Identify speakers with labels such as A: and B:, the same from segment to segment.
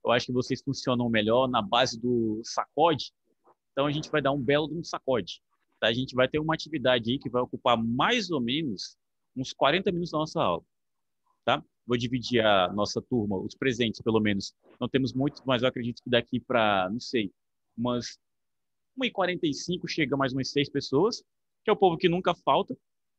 A: eu acho que vocês funcionam melhor na base do sacode. Então, a gente vai dar um belo de um sacode. Tá? A gente vai ter uma atividade aí que vai ocupar mais ou menos uns 40 minutos da nossa aula. Tá? Vou dividir a nossa turma, os presentes, pelo menos. Não temos muitos, mas eu acredito que daqui para, não sei, umas 1h45 chega mais umas 6 pessoas, que é o povo que nunca falta.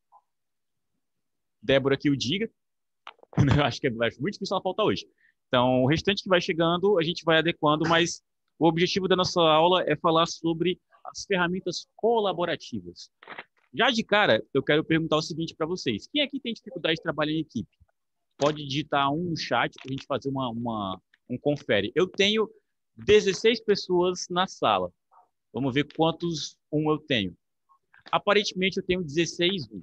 A: Débora que o diga. Eu acho que é muito difícil ela faltar hoje. Então, o restante que vai chegando, a gente vai adequando, mas o objetivo da nossa aula é falar sobre as ferramentas colaborativas. Já de cara, eu quero perguntar o seguinte para vocês. Quem aqui tem dificuldade de trabalhar em equipe? Pode digitar um no chat para a gente fazer um confere. Eu tenho 16 pessoas na sala. Vamos ver quantos eu tenho. Aparentemente, eu tenho 16 um.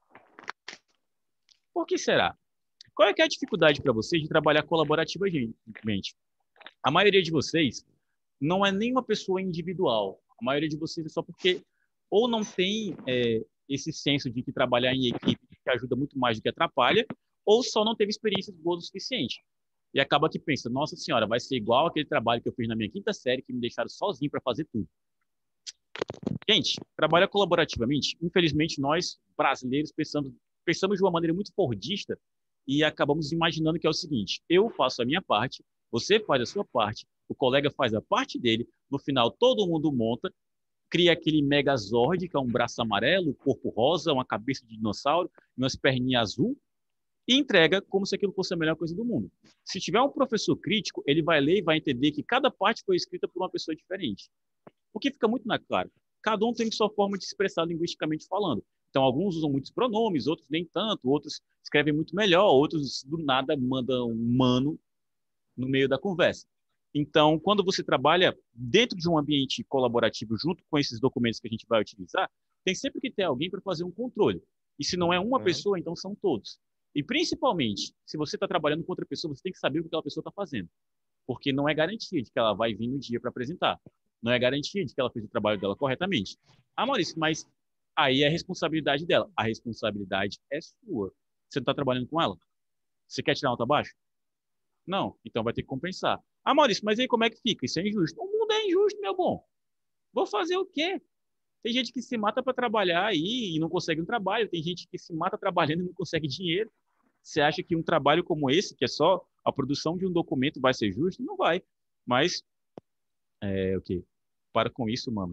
A: Por que será? Qual é que é a dificuldade para vocês de trabalhar colaborativamente? A maioria de vocês não é nenhuma pessoa individual. A maioria de vocês é só porque ou não tem esse senso de que trabalhar em equipe que ajuda muito mais do que atrapalha, ou só não teve experiências boas o suficiente. E acaba que pensa, nossa senhora, vai ser igual aquele trabalho que eu fiz na minha quinta série, que me deixaram sozinho para fazer tudo. Gente, trabalhar colaborativamente, infelizmente nós, brasileiros, pensamos de uma maneira muito fordista e acabamos imaginando que é o seguinte, eu faço a minha parte, você faz a sua parte, o colega faz a parte dele, no final todo mundo monta, cria aquele megazord, que é um braço amarelo, um corpo rosa, uma cabeça de dinossauro, umas perninhas azul, e entrega como se aquilo fosse a melhor coisa do mundo. Se tiver um professor crítico, ele vai ler e vai entender que cada parte foi escrita por uma pessoa diferente. O que fica muito na cara, cada um tem sua forma de se expressar linguisticamente falando. Então, alguns usam muitos pronomes, outros nem tanto, outros escrevem muito melhor, outros do nada mandam um mano no meio da conversa. Então, quando você trabalha dentro de um ambiente colaborativo junto com esses documentos que a gente vai utilizar, tem sempre que ter alguém para fazer um controle. E se não é uma pessoa, então são todos. E principalmente, se você está trabalhando com outra pessoa, você tem que saber o que aquela pessoa está fazendo. Porque não é garantia de que ela vai vir no dia para apresentar. Não é garantia de que ela fez o trabalho dela corretamente. Ah, Maurício, mas aí é a responsabilidade dela. A responsabilidade é sua. Você não está trabalhando com ela? Você quer tirar nota baixa? Não, então vai ter que compensar. Ah, Maurício, mas aí como é que fica? Isso é injusto. O mundo é injusto, meu bom. Vou fazer o quê? Tem gente que se mata para trabalhar aí e não consegue um trabalho. Tem gente que se mata trabalhando e não consegue dinheiro. Você acha que um trabalho como esse, que é só a produção de um documento, vai ser justo? Não vai. Mas, o quê? Para com isso, mano.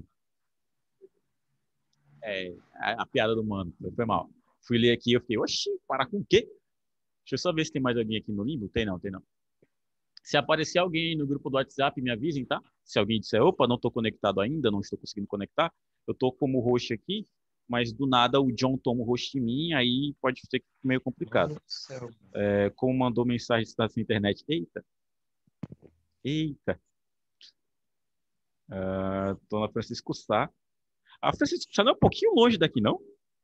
A: A piada do mano. Foi mal. Fui ler aqui e eu fiquei, oxi, para com o quê? Deixa eu só ver se tem mais alguém aqui no limbo. Tem não, tem não. Se aparecer alguém no grupo do WhatsApp, me avisem, tá? Se alguém disser, opa, não estou conectado ainda, não estou conseguindo conectar, eu estou como host aqui, mas do nada o John toma o host em mim, aí pode ser meio complicado.
B: Mano do céu.
A: Como mandou mensagem está na internet, eita, eita, Dona Francisco Sá. A Francisco Sá não é um pouquinho longe daqui, não?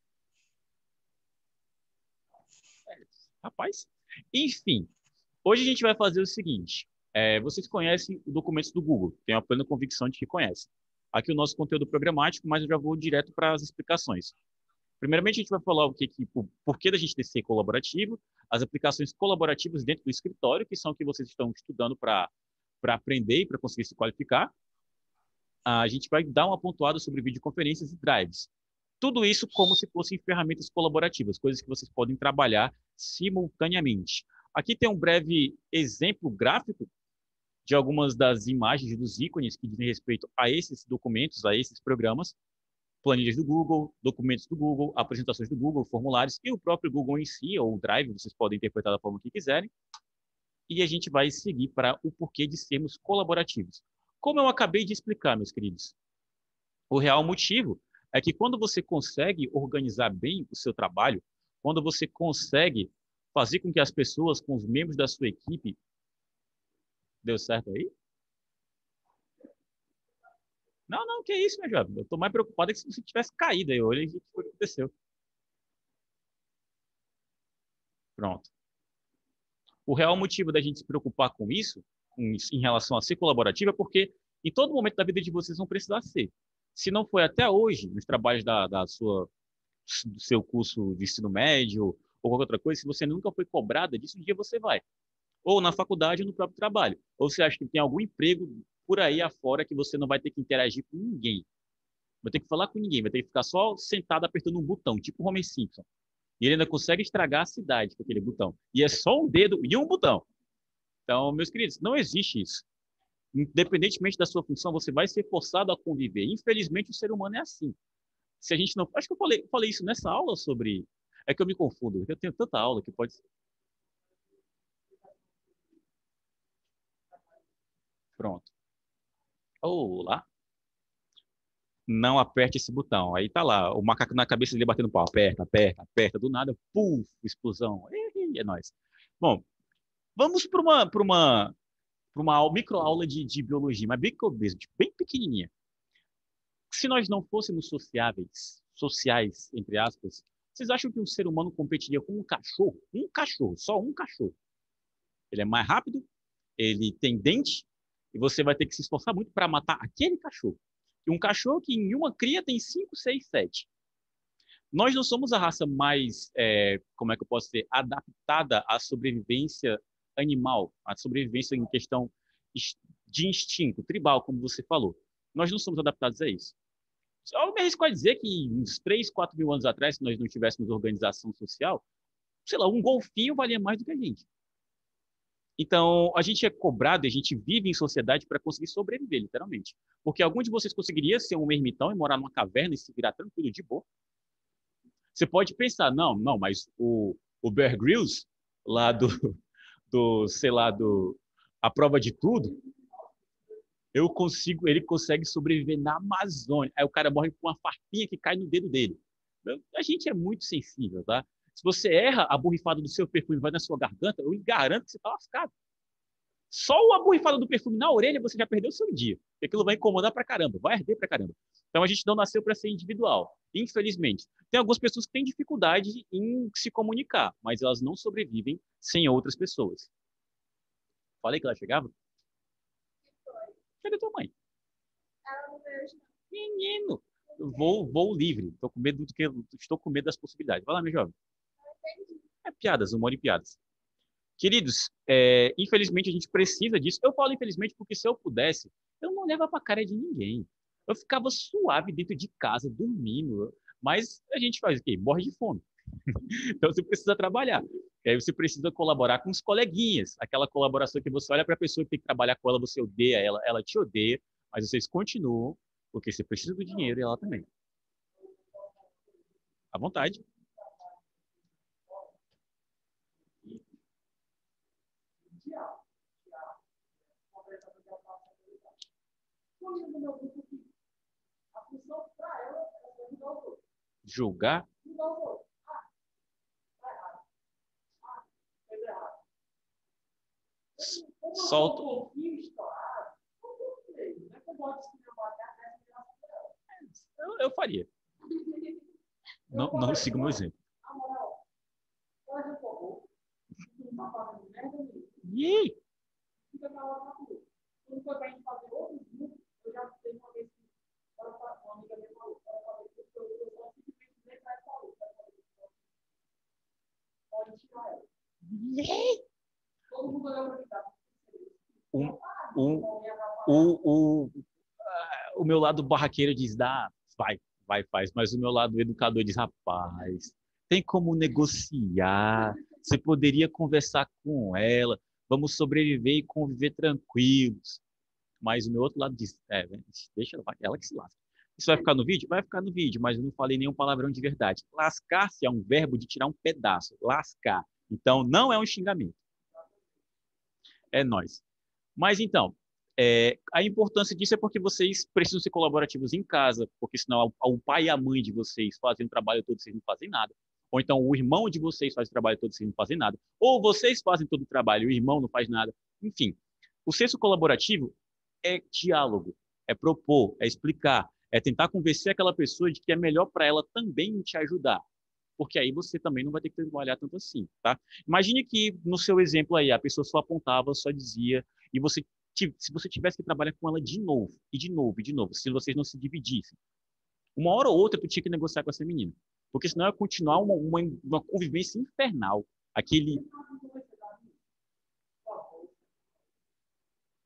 A: Rapaz. Enfim, hoje a gente vai fazer o seguinte. Vocês conhecem os documentos do Google, tenho a plena convicção de que conhecem. Aqui o nosso conteúdo programático, mas eu já vou direto para as explicações. Primeiramente, a gente vai falar o porquê da gente ter ser colaborativo, as aplicações colaborativas dentro do escritório, que são o que vocês estão estudando para aprender e para conseguir se qualificar. A gente vai dar uma pontuada sobre videoconferências e drives. Tudo isso como se fossem ferramentas colaborativas, coisas que vocês podem trabalhar simultaneamente. Aqui tem um breve exemplo gráfico de algumas das imagens dos ícones que dizem respeito a esses documentos, a esses programas, planilhas do Google, documentos do Google, apresentações do Google, formulários e o próprio Google em si, ou o Drive, vocês podem interpretar da forma que quiserem. E a gente vai seguir para o porquê de sermos colaborativos. Como eu acabei de explicar, meus queridos, o real motivo é que quando você consegue organizar bem o seu trabalho, quando você consegue fazer com que as pessoas, com os membros da sua equipe, deu certo aí? Não, não, que isso, meu jovem. Eu estou mais preocupado que se você tivesse caído aí. Olha o que foi que aconteceu. Pronto. O real motivo da gente se preocupar com isso, em relação a ser colaborativo, é porque em todo momento da vida de vocês vão precisar ser. Se não foi até hoje, nos trabalhos do seu curso de ensino médio ou qualquer outra coisa, se você nunca foi cobrada disso, um dia você vai. Ou na faculdade ou no próprio trabalho. Ou você acha que tem algum emprego por aí afora que você não vai ter que interagir com ninguém? Vai ter que falar com ninguém, vai ter que ficar só sentado apertando um botão, tipo o Homer Simpson. E ele ainda consegue estragar a cidade com aquele botão. E é só um dedo e um botão. Então, meus queridos, não existe isso. Independentemente da sua função, você vai ser forçado a conviver. Infelizmente, o ser humano é assim. Se a gente não. Acho que eu falei isso nessa aula sobre. É que eu me confundo, porque eu tenho tanta aula que pode. Pronto. Olá. Não aperte esse botão. Aí tá lá, o macaco na cabeça dele batendo pau. Aperta, aperta, aperta. Do nada, puf, explosão. É nóis. Bom, vamos para uma microaula de biologia, mas bem mesmo, tipo, bem pequenininha. Se nós não fôssemos sociáveis, sociais, entre aspas, vocês acham que um ser humano competiria com um cachorro? Um cachorro, só um cachorro. Ele é mais rápido, ele tem dente, e você vai ter que se esforçar muito para matar aquele cachorro. E um cachorro que em uma cria tem 5, 6, 7. Nós não somos a raça mais, como é que eu posso dizer, adaptada à sobrevivência animal, à sobrevivência em questão de instinto tribal, como você falou. Nós não somos adaptados a isso. Eu me arrisco a dizer que uns 3, 4 mil anos atrás, se nós não tivéssemos organização social, sei lá, um golfinho valia mais do que a gente. Então, a gente é cobrado, a gente vive em sociedade para conseguir sobreviver, literalmente. Porque algum de vocês conseguiria ser um ermitão e morar numa caverna e se virar tranquilo de boa? Você pode pensar, não, mas o Bear Grylls, lá sei lá, A Prova de Tudo, ele consegue sobreviver na Amazônia. Aí o cara morre com uma farpinha que cai no dedo dele. A gente é muito sensível, tá? Se você erra, a borrifada do seu perfume vai na sua garganta, eu lhe garanto que você está lascado. Só a borrifada do perfume na orelha você já perdeu o seu dia. Porque aquilo vai incomodar pra caramba, vai arder pra caramba. Então a gente não nasceu para ser individual, infelizmente. Tem algumas pessoas que têm dificuldade em se comunicar, mas elas não sobrevivem sem outras pessoas. Falei que ela chegava? Cadê tua mãe? Menino, vou livre. Estou com medo das possibilidades. Vai lá, meu jovem. É piadas, humor e piadas. Queridos, infelizmente a gente precisa disso. Eu falo infelizmente porque se eu pudesse, eu não olhava para a cara de ninguém. Eu ficava suave dentro de casa, dormindo. Mas a gente faz o quê? Morre de fome. Então você precisa trabalhar. E aí você precisa colaborar com os coleguinhas. Aquela colaboração que você olha para a pessoa que tem que trabalhar com ela, você odeia ela, ela te odeia, mas vocês continuam, porque você precisa do dinheiro e ela também. À vontade. Julgar. Solta. Eu faria. Não sigo o meu exemplo. E um, um, o meu lado barraqueiro diz, vai, faz. Mas o meu lado educador diz, rapaz, tem como negociar, você poderia conversar com ela, vamos sobreviver e conviver tranquilos. Mas o meu outro lado diz, deixa ela que se lasca. Isso vai ficar no vídeo? Vai ficar no vídeo, mas eu não falei nenhum palavrão de verdade. Lascar-se é um verbo de tirar um pedaço, lascar. Então, não é um xingamento. É nós. Mas então, a importância disso é porque vocês precisam ser colaborativos em casa, porque senão o pai e a mãe de vocês fazem o trabalho todo e vocês não fazem nada. Ou então o irmão de vocês faz o trabalho todo e vocês não fazem nada. Ou vocês fazem todo o trabalho e o irmão não faz nada. Enfim, o senso colaborativo é diálogo, é propor, é explicar, é tentar convencer aquela pessoa de que é melhor para ela também te ajudar. Porque aí você também não vai ter que trabalhar tanto assim, tá? Imagine que no seu exemplo aí, a pessoa só apontava, só dizia, e se você tivesse que trabalhar com ela de novo, e de novo, e de novo, se vocês não se dividissem, uma hora ou outra tu tinha que negociar com essa menina. Porque senão ia continuar uma convivência infernal. Aquele.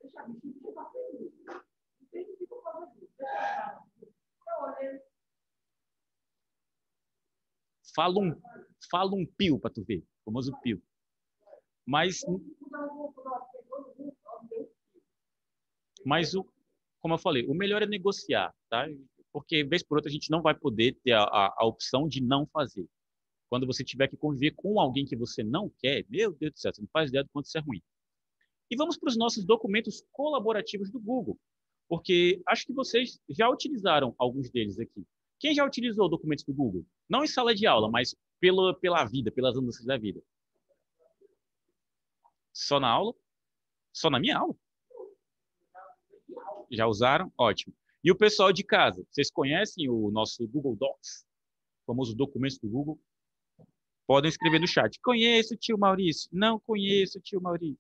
A: Fala um, fala um pio para tu ver, o famoso pio. Mas, como eu falei, o melhor é negociar, tá? Porque, vez por outra, a gente não vai poder ter a opção de não fazer. Quando você tiver que conviver com alguém que você não quer, meu Deus do céu, você não faz ideia do quanto isso é ruim. E vamos para os nossos documentos colaborativos do Google, porque acho que vocês já utilizaram alguns deles aqui. Quem já utilizou documentos do Google? Não em sala de aula, mas pela vida, pelas andanças da vida. Só na aula? Só na minha aula? Já usaram? Ótimo. E o pessoal de casa, vocês conhecem o nosso Google Docs, o famoso documentos do Google? Podem escrever no chat. Conheço, tio Maurício. Não conheço, tio Maurício.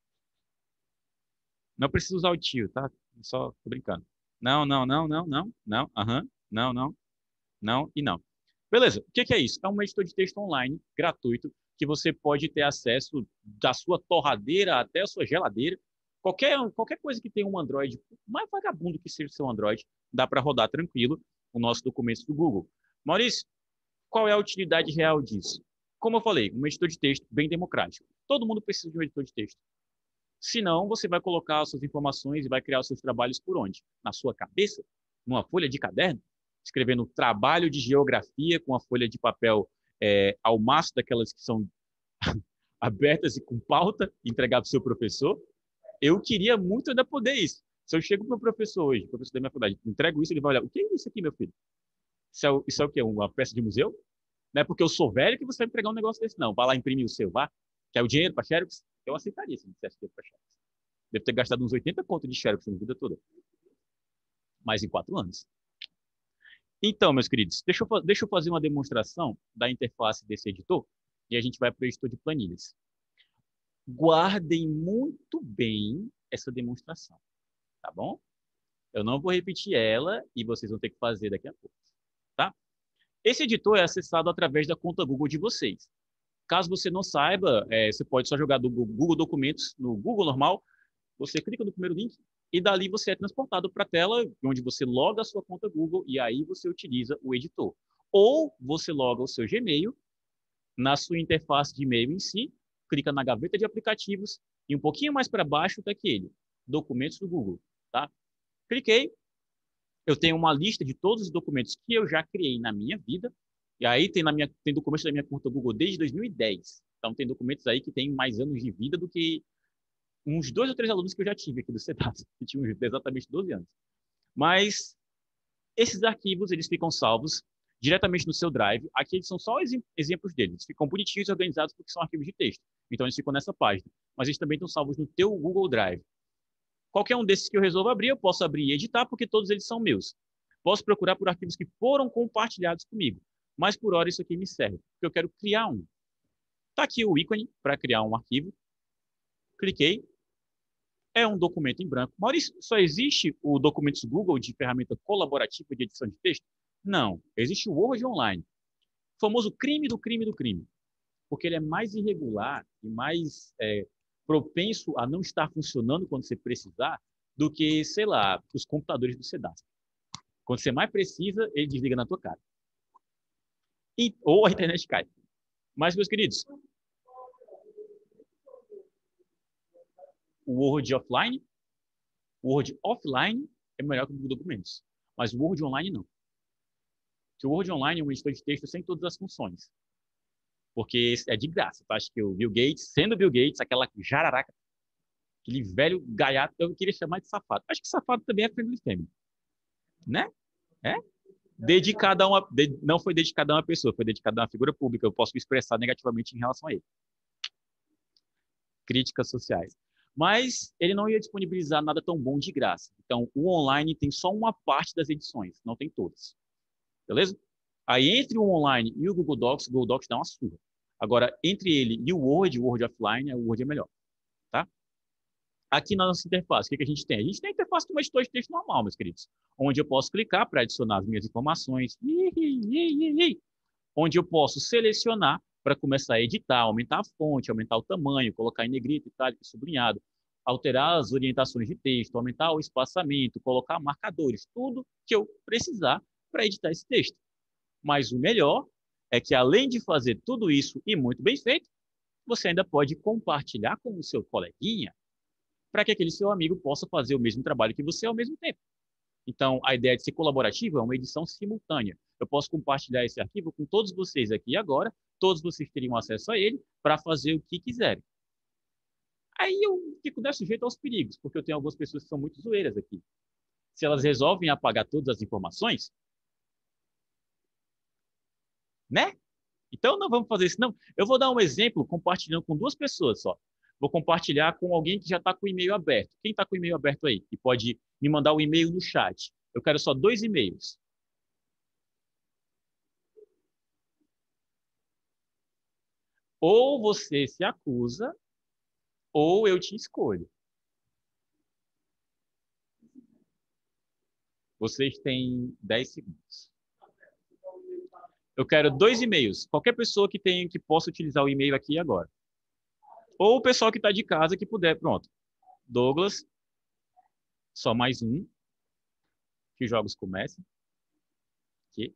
A: Não precisa usar o tio, tá? Só tô brincando. Não, não, não, não, não, não, aham, não, não, não e não. Beleza, o que que é isso? É um editor de texto online, gratuito, que você pode ter acesso da sua torradeira até a sua geladeira. Qualquer coisa que tenha um Android, mais vagabundo que seja o seu Android, dá para rodar tranquilo o nosso documento do Google. Maurício, qual é a utilidade real disso? Como eu falei, um editor de texto bem democrático. Todo mundo precisa de um editor de texto. Senão, você vai colocar as suas informações e vai criar os seus trabalhos por onde? Na sua cabeça? Numa folha de caderno? Escrevendo trabalho de geografia com a folha de papel ao máximo daquelas que são abertas e com pauta, entregar para o seu professor? Eu queria muito ainda poder isso. Se eu chego para o meu professor hoje, professor da minha faculdade, entrego isso, ele vai olhar, o que é isso aqui, meu filho? Isso é o quê? Uma peça de museu? Não é porque eu sou velho que você vai me entregar um negócio desse, não. Vai lá imprimir o seu, vá. Quer o dinheiro para Xerox? Eu aceitaria se me dissesse dinheiro para Xerox. Devo ter gastado uns 80 contos de Xerox na vida toda. Mas em 4 anos. Então, meus queridos, deixa eu fazer uma demonstração da interface desse editor e a gente vai para o editor de planilhas. Guardem muito bem essa demonstração, tá bom? Eu não vou repetir ela e vocês vão ter que fazer daqui a pouco, tá? Esse editor é acessado através da conta Google de vocês. Caso você não saiba, você pode só jogar do Google Documentos no Google normal, você clica no primeiro link e dali você é transportado para a tela onde você loga a sua conta Google e aí você utiliza o editor. Ou você loga o seu Gmail na sua interface de e-mail em si, clica na gaveta de aplicativos e um pouquinho mais para baixo está aquele, documentos do Google, tá? Cliquei, eu tenho uma lista de todos os documentos que eu já criei na minha vida, e aí tem documentos da minha conta Google desde 2010. Então tem documentos aí que têm mais anos de vida do que uns 2 ou 3 alunos que eu já tive aqui do CEDAS, que tinham exatamente 12 anos. Mas esses arquivos, eles ficam salvos diretamente no seu Drive. Aqui eles são só exemplos deles. Eles ficam bonitinhos e organizados porque são arquivos de texto. Então eles ficam nessa página. Mas eles também estão salvos no teu Google Drive. Qualquer um desses que eu resolvo abrir, eu posso abrir e editar porque todos eles são meus. Posso procurar por arquivos que foram compartilhados comigo. Mas por hora isso aqui me serve, porque eu quero criar um. Está aqui o ícone para criar um arquivo. Cliquei. É um documento em branco. Maurício, só existe o Documentos Google de ferramenta colaborativa de edição de texto? Não. Existe o Word Online. O famoso crime do crime do crime. Porque ele é mais irregular e mais propenso a não estar funcionando quando você precisar do que, sei lá, os computadores do CEDAS. Quando você mais precisa, ele desliga na tua cara. Ou a internet cai. Mas, meus queridos, o Word Offline, o Word Offline é melhor que o Google Documentos. Mas o Word Online não. Porque o Word Online é um editor de texto sem todas as funções. Porque é de graça. Tá? Acho que o Bill Gates, sendo Bill Gates, aquela jararaca, aquele velho gaiato, eu queria chamar de safado. Acho que safado também é friendly family. Né? É? Não foi dedicado a uma pessoa, foi dedicado a uma figura pública. Eu posso me expressar negativamente em relação a ele. Críticas sociais. Mas ele não ia disponibilizar nada tão bom de graça. Então, o online tem só uma parte das edições, não tem todas. Beleza? Aí, entre o online e o Google Docs dá uma surra. Agora, entre ele e o Word Offline, o Word é melhor. Tá? Aqui na nossa interface, o que a gente tem? A gente tem a interface de um editor de texto normal, meus queridos. Onde eu posso clicar para adicionar as minhas informações. Onde eu posso selecionar para começar a editar, aumentar a fonte, aumentar o tamanho, colocar em negrito, itálico, sublinhado. alterar as orientações de texto, aumentar o espaçamento, colocar marcadores, tudo que eu precisar para editar esse texto. Mas o melhor é que, além de fazer tudo isso e muito bem feito, você ainda pode compartilhar com o seu coleguinha para que aquele seu amigo possa fazer o mesmo trabalho que você ao mesmo tempo. Então, a ideia de ser colaborativo é uma edição simultânea. Eu posso compartilhar esse arquivo com todos vocês aqui agora, todos vocês teriam acesso a ele para fazer o que quiserem. Aí eu fico desse jeito aos perigos, porque eu tenho algumas pessoas que são muito zoeiras aqui. Se elas resolvem apagar todas as informações, né? Então não vamos fazer isso, não. Eu vou dar um exemplo compartilhando com duas pessoas só. Vou compartilhar com alguém que já está com o e-mail aberto. Quem está com o e-mail aberto aí? E pode me mandar o e-mail no chat. Eu quero só 2 e-mails. Ou você se acusa, ou eu te escolho. Vocês têm 10 segundos. Eu quero 2 e-mails. Qualquer pessoa que possa utilizar o e-mail aqui agora. Ou o pessoal que está de casa que puder. Pronto. Douglas, só mais um. Que os jogos comecem. Aqui.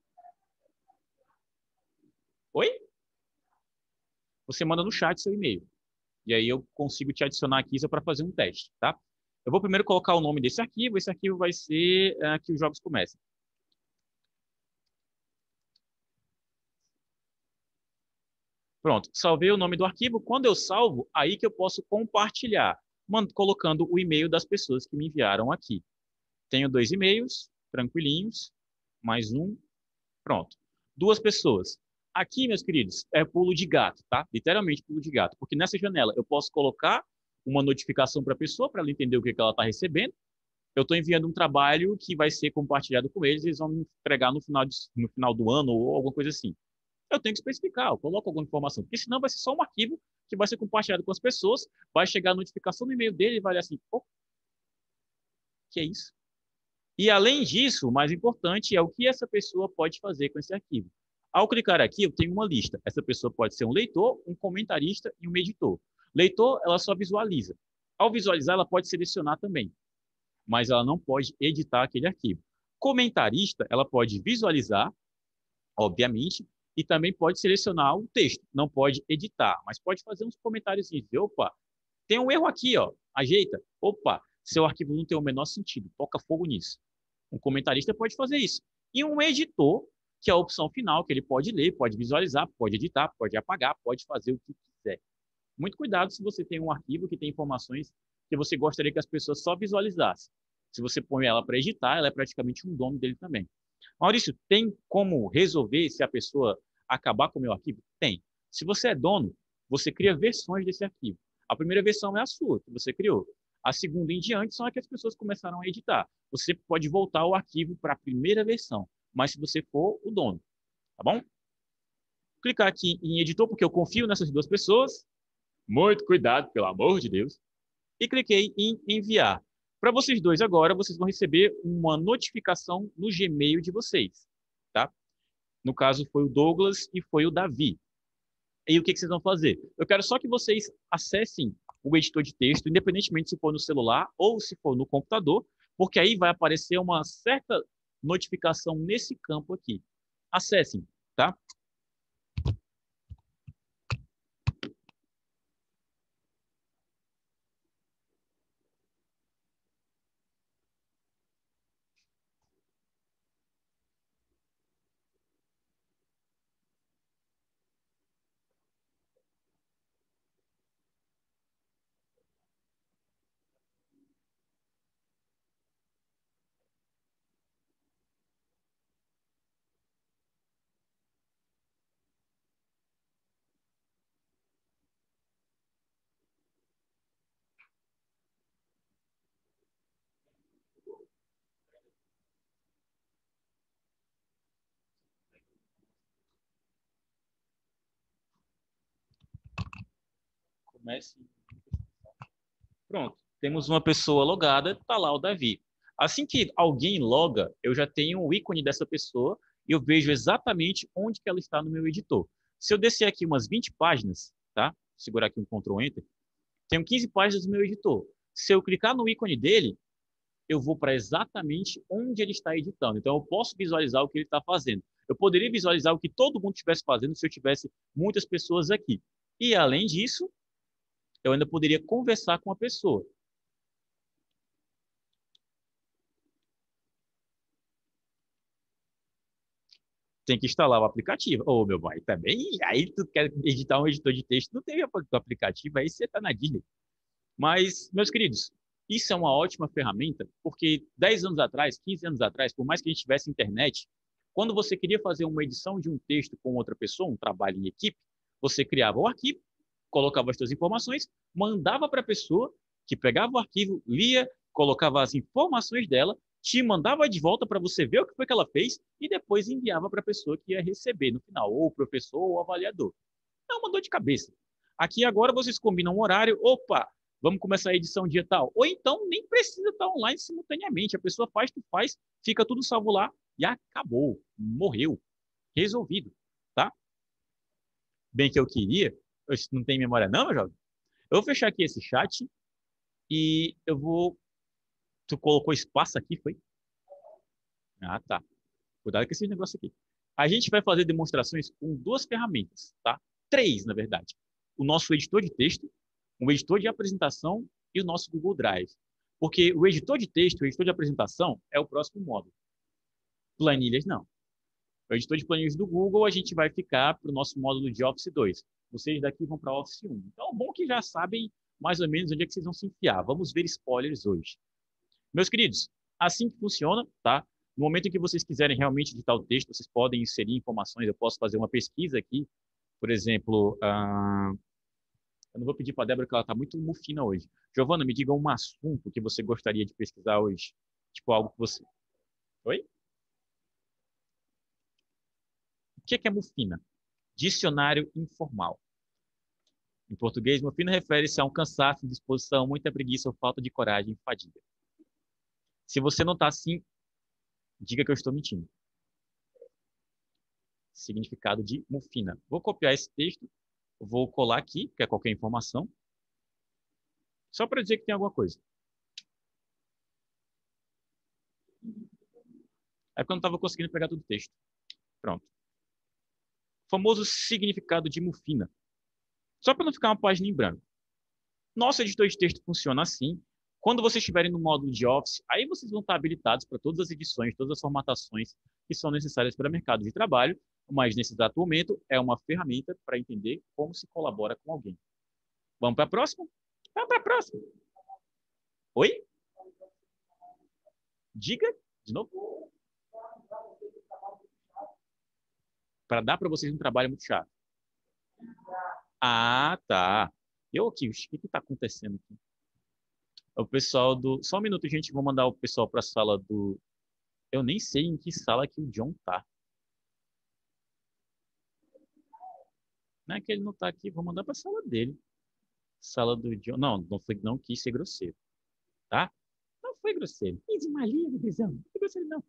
A: Oi? Você manda no chat seu e-mail. E aí eu consigo te adicionar aqui só para fazer um teste, tá? Eu vou primeiro colocar o nome desse arquivo. Esse arquivo vai ser que os jogos comecem. Pronto, salvei o nome do arquivo. Quando eu salvo, aí que eu posso compartilhar, colocando o e-mail das pessoas que me enviaram aqui. Tenho 2 e-mails, tranquilinhos, mais um, pronto. 2 pessoas. Aqui, meus queridos, é pulo de gato, tá? Literalmente pulo de gato, porque nessa janela eu posso colocar uma notificação para a pessoa, para ela entender o que ela está recebendo. Eu estou enviando um trabalho que vai ser compartilhado com eles vão me entregar no final do ano ou alguma coisa assim. Eu tenho que especificar, eu coloco alguma informação, porque senão vai ser só um arquivo que vai ser compartilhado com as pessoas, vai chegar a notificação no e-mail dele e vai olhar assim, oh, que é isso? E além disso, o mais importante é o que essa pessoa pode fazer com esse arquivo. Ao clicar aqui, eu tenho uma lista. Essa pessoa pode ser um leitor, um comentarista e um editor. Leitor, ela só visualiza. Ao visualizar, ela pode selecionar também, mas ela não pode editar aquele arquivo. Comentarista, ela pode visualizar, obviamente, e também pode selecionar o texto. Não pode editar, mas pode fazer uns comentários e dizer, opa, tem um erro aqui, ó, ajeita. Opa, seu arquivo não tem o menor sentido, toca fogo nisso. Um comentarista pode fazer isso. E um editor, que é a opção final, que ele pode ler, pode visualizar, pode editar, pode apagar, pode fazer o que quiser. Muito cuidado se você tem um arquivo que tem informações que você gostaria que as pessoas só visualizassem. Se você põe ela para editar, ela é praticamente um dono dele também. Maurício, tem como resolver se a pessoa acabar com o meu arquivo? Tem. Se você é dono, você cria versões desse arquivo. A primeira versão é a sua, que você criou. A segunda em diante são as que as pessoas começaram a editar. Você pode voltar o arquivo para a primeira versão, mas se você for o dono, tá bom? Clicar aqui em editor, porque eu confio nessas 2 pessoas. Muito cuidado, pelo amor de Deus. E cliquei em enviar. Para vocês dois agora, vocês vão receber uma notificação no Gmail de vocês, tá? No caso, foi o Douglas e foi o Davi. E o que vocês vão fazer? Eu quero só que vocês acessem o editor de texto, independentemente se for no celular ou se for no computador, porque aí vai aparecer uma certa notificação nesse campo aqui. Acessem, tá? Comece. Pronto. Temos uma pessoa logada, está lá o Davi. Assim que alguém loga, eu já tenho o ícone dessa pessoa e eu vejo exatamente onde que ela está no meu editor. Se eu descer aqui umas 20 páginas, tá? Segurar aqui um Ctrl Enter, tenho 15 páginas do meu editor. Se eu clicar no ícone dele, eu vou para exatamente onde ele está editando. Então, eu posso visualizar o que ele está fazendo. Eu poderia visualizar o que todo mundo estivesse fazendo se eu tivesse muitas pessoas aqui. E, além disso, eu ainda poderia conversar com a pessoa. Tem que instalar o aplicativo. Ô, meu pai, também. Aí tu quer editar um editor de texto, não tem o aplicativo, aí você tá na Disney. Mas, meus queridos, isso é uma ótima ferramenta, porque 10 anos atrás, 15 anos atrás, por mais que a gente tivesse internet, quando você queria fazer uma edição de um texto com outra pessoa, um trabalho em equipe, você criava o arquivo, colocava as suas informações, mandava para a pessoa, que pegava o arquivo, lia, colocava as informações dela, te mandava de volta para você ver o que foi que ela fez e depois enviava para a pessoa que ia receber no final, ou o professor ou o avaliador. É uma dor de cabeça. Aqui agora vocês combinam um horário, opa, vamos começar a edição dia tal. Ou então nem precisa estar online simultaneamente. A pessoa faz, tu faz, fica tudo salvo lá e acabou. Morreu. Resolvido. Tá? Bem que eu queria. Não tem memória não, meu jovem? Eu vou fechar aqui esse chat e eu vou... Tu colocou espaço aqui, foi? Ah, tá. Cuidado com esse negócio aqui. A gente vai fazer demonstrações com duas ferramentas, tá? Três, na verdade. O nosso editor de texto, o editor de apresentação e o nosso Google Drive. Porque o editor de texto, o editor de apresentação é o próximo módulo. Planilhas, não. O editor de planilhas do Google, a gente vai ficar para o nosso módulo de Office 2. Vocês daqui vão para Office 1. Então, bom que já sabem mais ou menos onde é que vocês vão se enfiar. Vamos ver spoilers hoje. Meus queridos, assim que funciona, tá? No momento em que vocês quiserem realmente editar o texto, vocês podem inserir informações. Eu posso fazer uma pesquisa aqui. Por exemplo, eu não vou pedir para a Débora, que ela está muito mufina hoje. Giovana, me diga um assunto que você gostaria de pesquisar hoje. Tipo, algo que você... Oi? O que é mufina? Dicionário informal. Em português, mufina refere-se a um cansaço, indisposição, muita preguiça ou falta de coragem e fadiga. Se você não está assim, diga que eu estou mentindo. Significado de mufina. Vou copiar esse texto, vou colar aqui, que é qualquer informação, só para dizer que tem alguma coisa. É porque eu não estava conseguindo pegar todo o texto. Pronto. O famoso significado de mufina. Só para não ficar uma página em branco. Nosso editor de texto funciona assim. Quando vocês estiverem no módulo de Office, aí vocês vão estar habilitados para todas as edições, todas as formatações que são necessárias para o mercado de trabalho, mas nesse exato momento é uma ferramenta para entender como se colabora com alguém. Vamos para a próxima? Vamos para a próxima. Oi? Diga de novo. Para dar para vocês um trabalho muito chato. Ah, tá. Eu aqui, o que está acontecendo aqui? O pessoal do... Só um minuto, gente. Vou mandar o pessoal para a sala do... Eu nem sei em que sala que o John tá. Não é que ele não tá aqui. Vou mandar para a sala dele. Sala do John. Não, não quis ser grosseiro. Tá? Não foi grosseiro. Easy Malia, visão. Não foi grosseiro, não.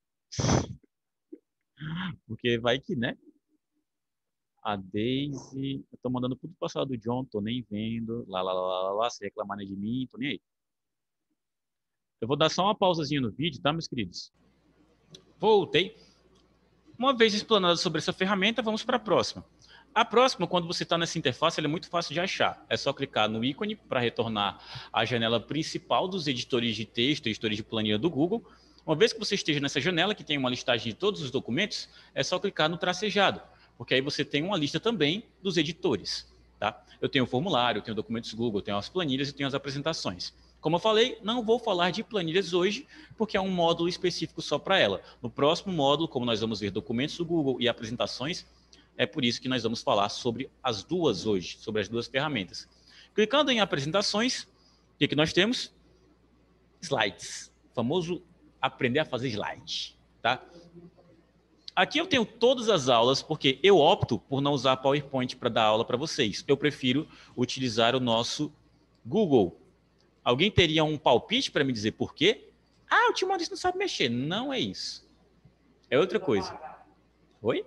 A: Porque vai que, né? A Daisy... Eu tô mandando tudo para a sala do John. Tô nem vendo. Lá. Se reclamarem de mim, tô nem aí. Eu vou dar só uma pausazinha no vídeo, tá, meus queridos? Voltei. Uma vez explanado sobre essa ferramenta, vamos para a próxima. A próxima, quando você está nessa interface, ela é muito fácil de achar. É só clicar no ícone para retornar à janela principal dos editores de texto, editores de planilha do Google. Uma vez que você esteja nessa janela, que tem uma listagem de todos os documentos, é só clicar no tracejado, porque aí você tem uma lista também dos editores. Tá? Eu tenho o formulário, eu tenho documentos Google, eu tenho as planilhas e tenho as apresentações. Como eu falei, não vou falar de planilhas hoje, porque é um módulo específico só para ela. No próximo módulo, como nós vamos ver documentos do Google e apresentações, é por isso que nós vamos falar sobre as duas hoje, sobre as duas ferramentas. Clicando em apresentações, o que nós temos? Slides. O famoso aprender a fazer slide. Tá? Aqui eu tenho todas as aulas, porque eu opto por não usar PowerPoint para dar aula para vocês. Eu prefiro utilizar o nosso Google. Alguém teria um palpite para me dizer por quê? Ah, o Timóteo não sabe mexer. Não é isso. É outra coisa. Oi?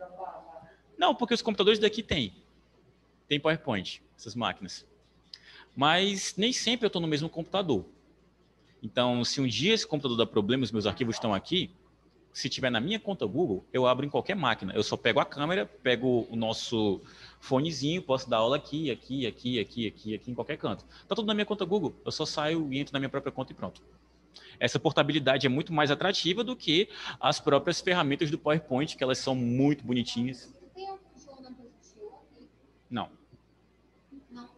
A: Não, porque os computadores daqui têm. Tem PowerPoint, essas máquinas. Mas nem sempre eu estou no mesmo computador. Então, se um dia esse computador dá problema, os meus arquivos estão aqui, se tiver na minha conta Google, eu abro em qualquer máquina. Eu só pego a câmera, pego o nosso fonezinho, posso dar aula aqui, em qualquer canto. Tá tudo na minha conta Google. Eu só saio e entro na minha própria conta e pronto. Essa portabilidade é muito mais atrativa do que as próprias ferramentas do PowerPoint, que elas são muito bonitinhas.
B: Tem algum show na posição?
A: Não.
B: Não.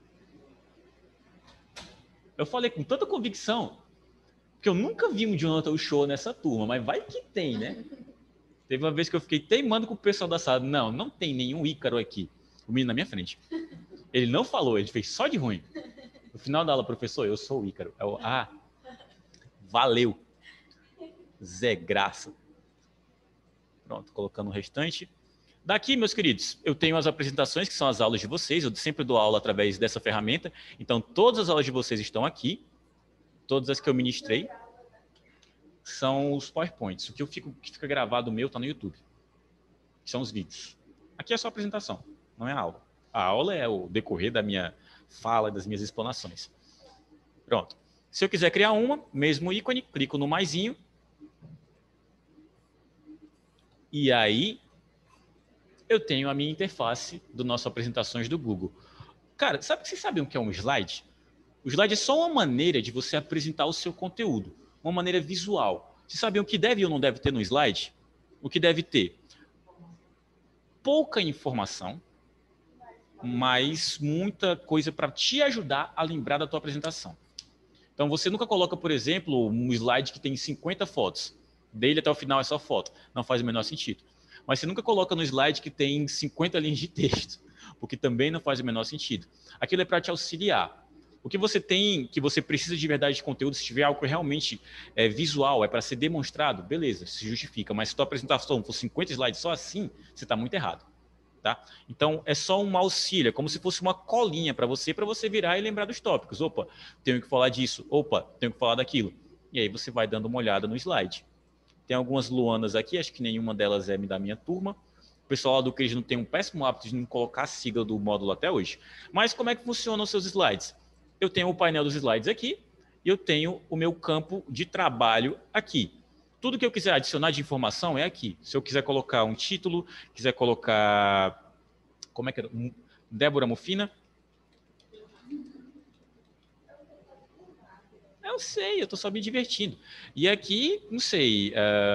A: Eu falei com tanta convicção que eu nunca vi um Jonathan Show nessa turma, mas vai que tem, né? Teve uma vez que eu fiquei teimando com o pessoal da sala. Não, não tem nenhum Ícaro aqui. O menino na minha frente. Ele não falou, ele fez só de ruim. No final da aula, professor, eu sou o Ícaro. Eu, valeu. Zé Graça. Pronto, colocando o restante. Daqui, meus queridos, eu tenho as apresentações, que são as aulas de vocês. Eu sempre dou aula através dessa ferramenta. Então, todas as aulas de vocês estão aqui. Todas as que eu ministrei são os PowerPoints. O que fica gravado meu está no YouTube. São os vídeos. Aqui é só a apresentação, não é a aula. A aula é o decorrer da minha fala, das minhas explanações. Pronto. Se eu quiser criar uma, mesmo ícone, clico no maisinho. E aí, eu tenho a minha interface do nosso apresentações do Google. Cara, vocês sabem o que é um slide? O slide é só uma maneira de você apresentar o seu conteúdo, uma maneira visual. Vocês sabem o que deve ou não deve ter no slide? O que deve ter? Pouca informação, mas muita coisa para te ajudar a lembrar da tua apresentação. Então, você nunca coloca, por exemplo, um slide que tem 50 fotos. Dele até o final é só foto. Não faz o menor sentido. Mas você nunca coloca no slide que tem 50 linhas de texto, porque também não faz o menor sentido. Aquilo é para te auxiliar. O que você tem, que você precisa de verdade de conteúdo, se tiver algo que realmente é visual, é para ser demonstrado, beleza, se justifica. Mas se a tua apresentação for 50 slides só assim, você está muito errado. Tá? Então, é só um auxílio, é como se fosse uma colinha para você virar e lembrar dos tópicos. Opa, tenho que falar disso. Opa, tenho que falar daquilo. E aí você vai dando uma olhada no slide. Tem algumas Luanas aqui, acho que nenhuma delas é da minha turma. O pessoal lá do Cris não tem um péssimo hábito de não colocar a sigla do módulo até hoje. Mas como é que funcionam os seus slides? Eu tenho o painel dos slides aqui e eu tenho o meu campo de trabalho aqui. Tudo que eu quiser adicionar de informação é aqui. Se eu quiser colocar um título, quiser colocar... Como é que é? Débora Mufina. Eu sei, eu estou só me divertindo. E aqui, não sei...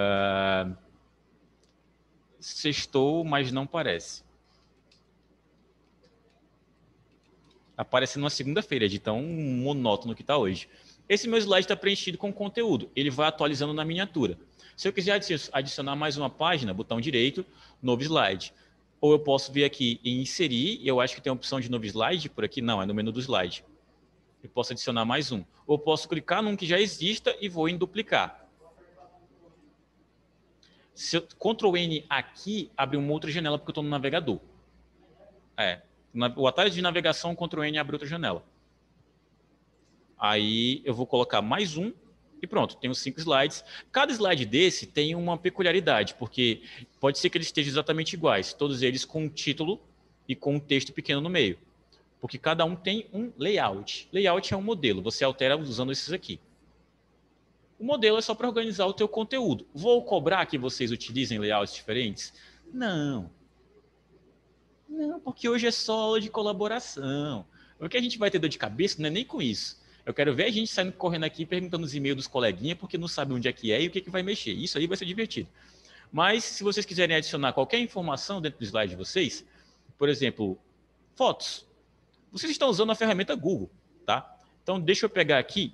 A: Sextou, mas não parece. Aparece numa segunda-feira, de tão monótono que está hoje. Esse meu slide está preenchido com conteúdo. Ele vai atualizando na miniatura. Se eu quiser adicionar mais uma página, botão direito, novo slide. Ou eu posso vir aqui e inserir, e eu acho que tem a opção de novo slide por aqui. Não, é no menu do slide. Eu posso adicionar mais um. Ou eu posso clicar num que já exista e vou em duplicar. Se eu Ctrl N aqui, abre uma outra janela porque eu estou no navegador. O atalho de navegação, Ctrl N, abre outra janela. Aí eu vou colocar mais um e pronto, tenho 5 slides. Cada slide desse tem uma peculiaridade, porque pode ser que eles estejam exatamente iguais, todos eles com um título e com um texto pequeno no meio. Porque cada um tem um layout. Layout é um modelo, você altera usando esses aqui. O modelo é só para organizar o teu conteúdo. Vou cobrar que vocês utilizem layouts diferentes? Não. Não, porque hoje é só aula de colaboração. O que a gente vai ter dor de cabeça não é nem com isso. Eu quero ver a gente saindo correndo aqui perguntando os e-mails dos coleguinhas porque não sabe onde é que é e o que, que vai mexer. Isso aí vai ser divertido. Mas se vocês quiserem adicionar qualquer informação dentro do slide de vocês, por exemplo, fotos. Vocês estão usando a ferramenta Google, tá? Então deixa eu pegar aqui.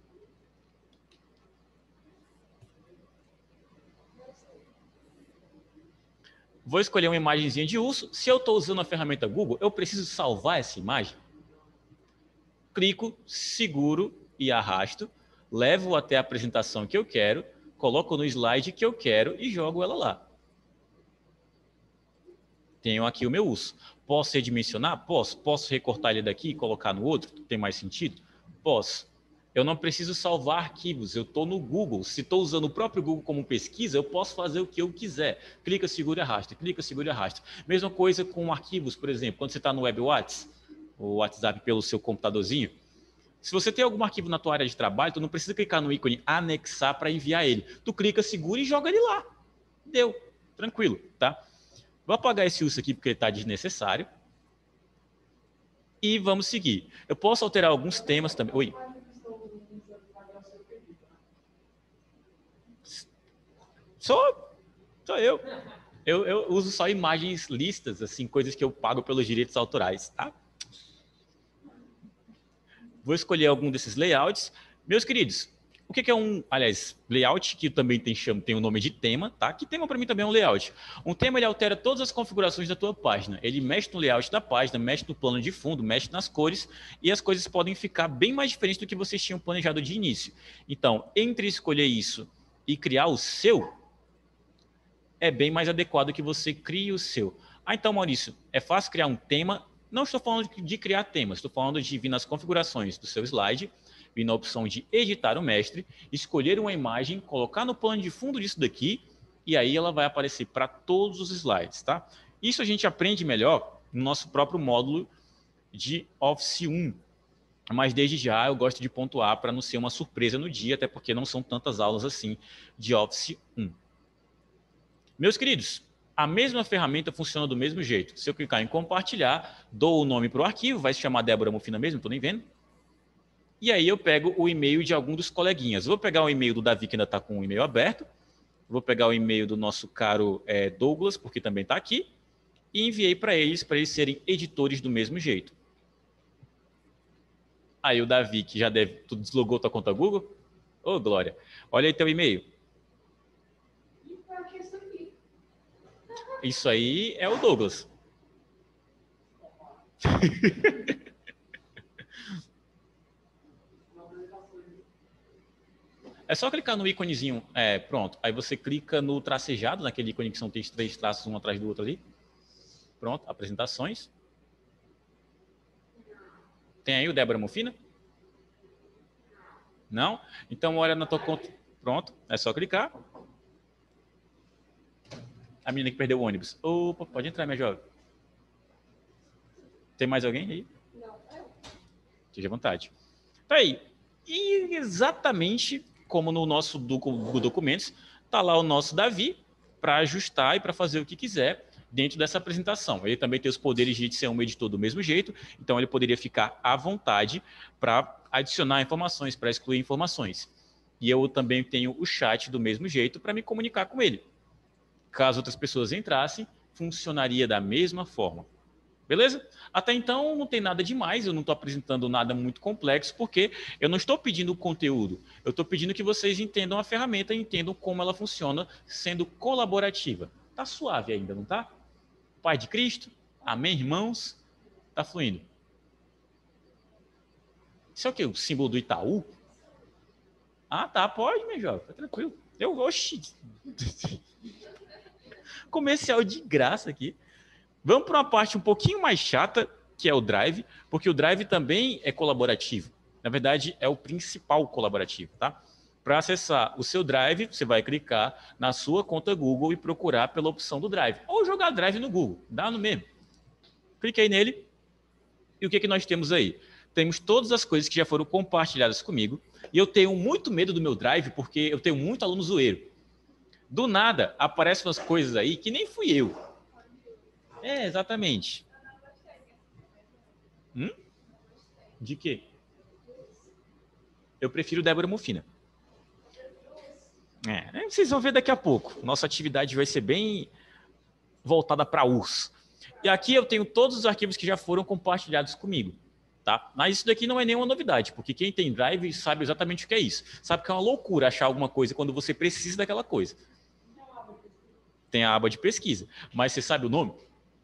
A: Vou escolher uma imagenzinha de urso. Se eu estou usando a ferramenta Google, eu preciso salvar essa imagem. Clico, seguro e arrasto, levo até a apresentação que eu quero, coloco no slide que eu quero e jogo ela lá. Tenho aqui o meu urso. Posso redimensionar? Posso. Posso recortar ele daqui e colocar no outro? Tem mais sentido? Posso. Eu não preciso salvar arquivos, eu estou no Google. Se estou usando o próprio Google como pesquisa, eu posso fazer o que eu quiser. Clica, segura e arrasta. Clica, segura e arrasta. Mesma coisa com arquivos, por exemplo, quando você está no WebWatts, o WhatsApp pelo seu computadorzinho. Se você tem algum arquivo na tua área de trabalho, tu não precisa clicar no ícone anexar para enviar ele. Tu clica, segura e joga ele lá. Deu. Tranquilo, tá? Vou apagar esse urso aqui porque ele está desnecessário. E vamos seguir. Eu posso alterar alguns temas também. Oi. Sou eu. Eu uso só imagens listas, assim, coisas que eu pago pelos direitos autorais, tá? Vou escolher algum desses layouts. Meus queridos, o que é aliás, layout, que também tem o nome de tema, tá? Que tema para mim também é um layout. Um tema, ele altera todas as configurações da tua página. Ele mexe no layout da página, mexe no plano de fundo, mexe nas cores, e as coisas podem ficar bem mais diferentes do que vocês tinham planejado de início. Então, entre escolher isso e criar o seu, é bem mais adequado que você crie o seu. Ah, então, Maurício, é fácil criar um tema? Não estou falando de criar temas, estou falando de vir nas configurações do seu slide, vir na opção de editar o mestre, escolher uma imagem, colocar no plano de fundo disso daqui, e aí ela vai aparecer para todos os slides, tá? Isso a gente aprende melhor no nosso próprio módulo de Office 1. Mas desde já eu gosto de pontuar para não ser uma surpresa no dia, até porque não são tantas aulas assim de Office 1. Meus queridos, a mesma ferramenta funciona do mesmo jeito. Se eu clicar em compartilhar, dou o nome para o arquivo, vai se chamar Débora Mufina mesmo, não estou nem vendo. E aí eu pego o e-mail de algum dos coleguinhas. Vou pegar o e-mail do Davi, que ainda está com o e-mail aberto. Vou pegar o e-mail do nosso caro Douglas, porque também está aqui. E enviei para eles serem editores do mesmo jeito. Aí o Davi, que já deve... Tu deslogou tua conta Google? Ô, Glória. Olha aí teu e-mail. Isso aí é o Douglas. É só clicar no íconezinho, pronto. Aí você clica no tracejado, naquele ícone que são três traços um atrás do outro ali. Pronto, apresentações. Tem aí o Débora Mufina? Não? Então olha na tua conta. Pronto, é só clicar. A menina que perdeu o ônibus. Opa, pode entrar, minha jovem. Tem mais alguém aí?
B: Não.
A: Esteja à vontade. Tá aí. E exatamente como no nosso Google Documentos, tá lá o nosso Davi para ajustar e para fazer o que quiser dentro dessa apresentação. Ele também tem os poderes de ser um editor do mesmo jeito, então ele poderia ficar à vontade para adicionar informações, para excluir informações. E eu também tenho o chat do mesmo jeito para me comunicar com ele. Caso outras pessoas entrassem, funcionaria da mesma forma. Beleza? Até então não tem nada demais, eu não estou apresentando nada muito complexo, porque eu não estou pedindo conteúdo, eu estou pedindo que vocês entendam a ferramenta, entendam como ela funciona, sendo colaborativa. Tá suave ainda, não tá? Pai de Cristo, amém, irmãos? Tá fluindo. Isso é o quê? O símbolo do Itaú? Ah, tá, pode, meu jovem, tá tranquilo. Oxi. Comercial de graça aqui. Vamos para uma parte um pouquinho mais chata, que é o Drive, porque o Drive também é colaborativo. Na verdade, é o principal colaborativo, tá? Para acessar o seu Drive, você vai clicar na sua conta Google e procurar pela opção do Drive. Ou jogar Drive no Google, dá no mesmo. Clique aí nele. E o que nós temos aí? Temos todas as coisas que já foram compartilhadas comigo. E eu tenho muito medo do meu Drive, porque eu tenho muito aluno zoeiro. Do nada, aparecem umas coisas aí que nem fui eu. Exatamente. De quê? Eu prefiro Débora Mufina. Vocês vão ver daqui a pouco. Nossa atividade vai ser bem voltada para URSS. E aqui eu tenho todos os arquivos que já foram compartilhados comigo. Tá? Mas isso daqui não é nenhuma novidade, porque quem tem Drive sabe exatamente o que é isso. Sabe que é uma loucura achar alguma coisa quando você precisa daquela coisa. Tem a aba de pesquisa. Mas você sabe o nome?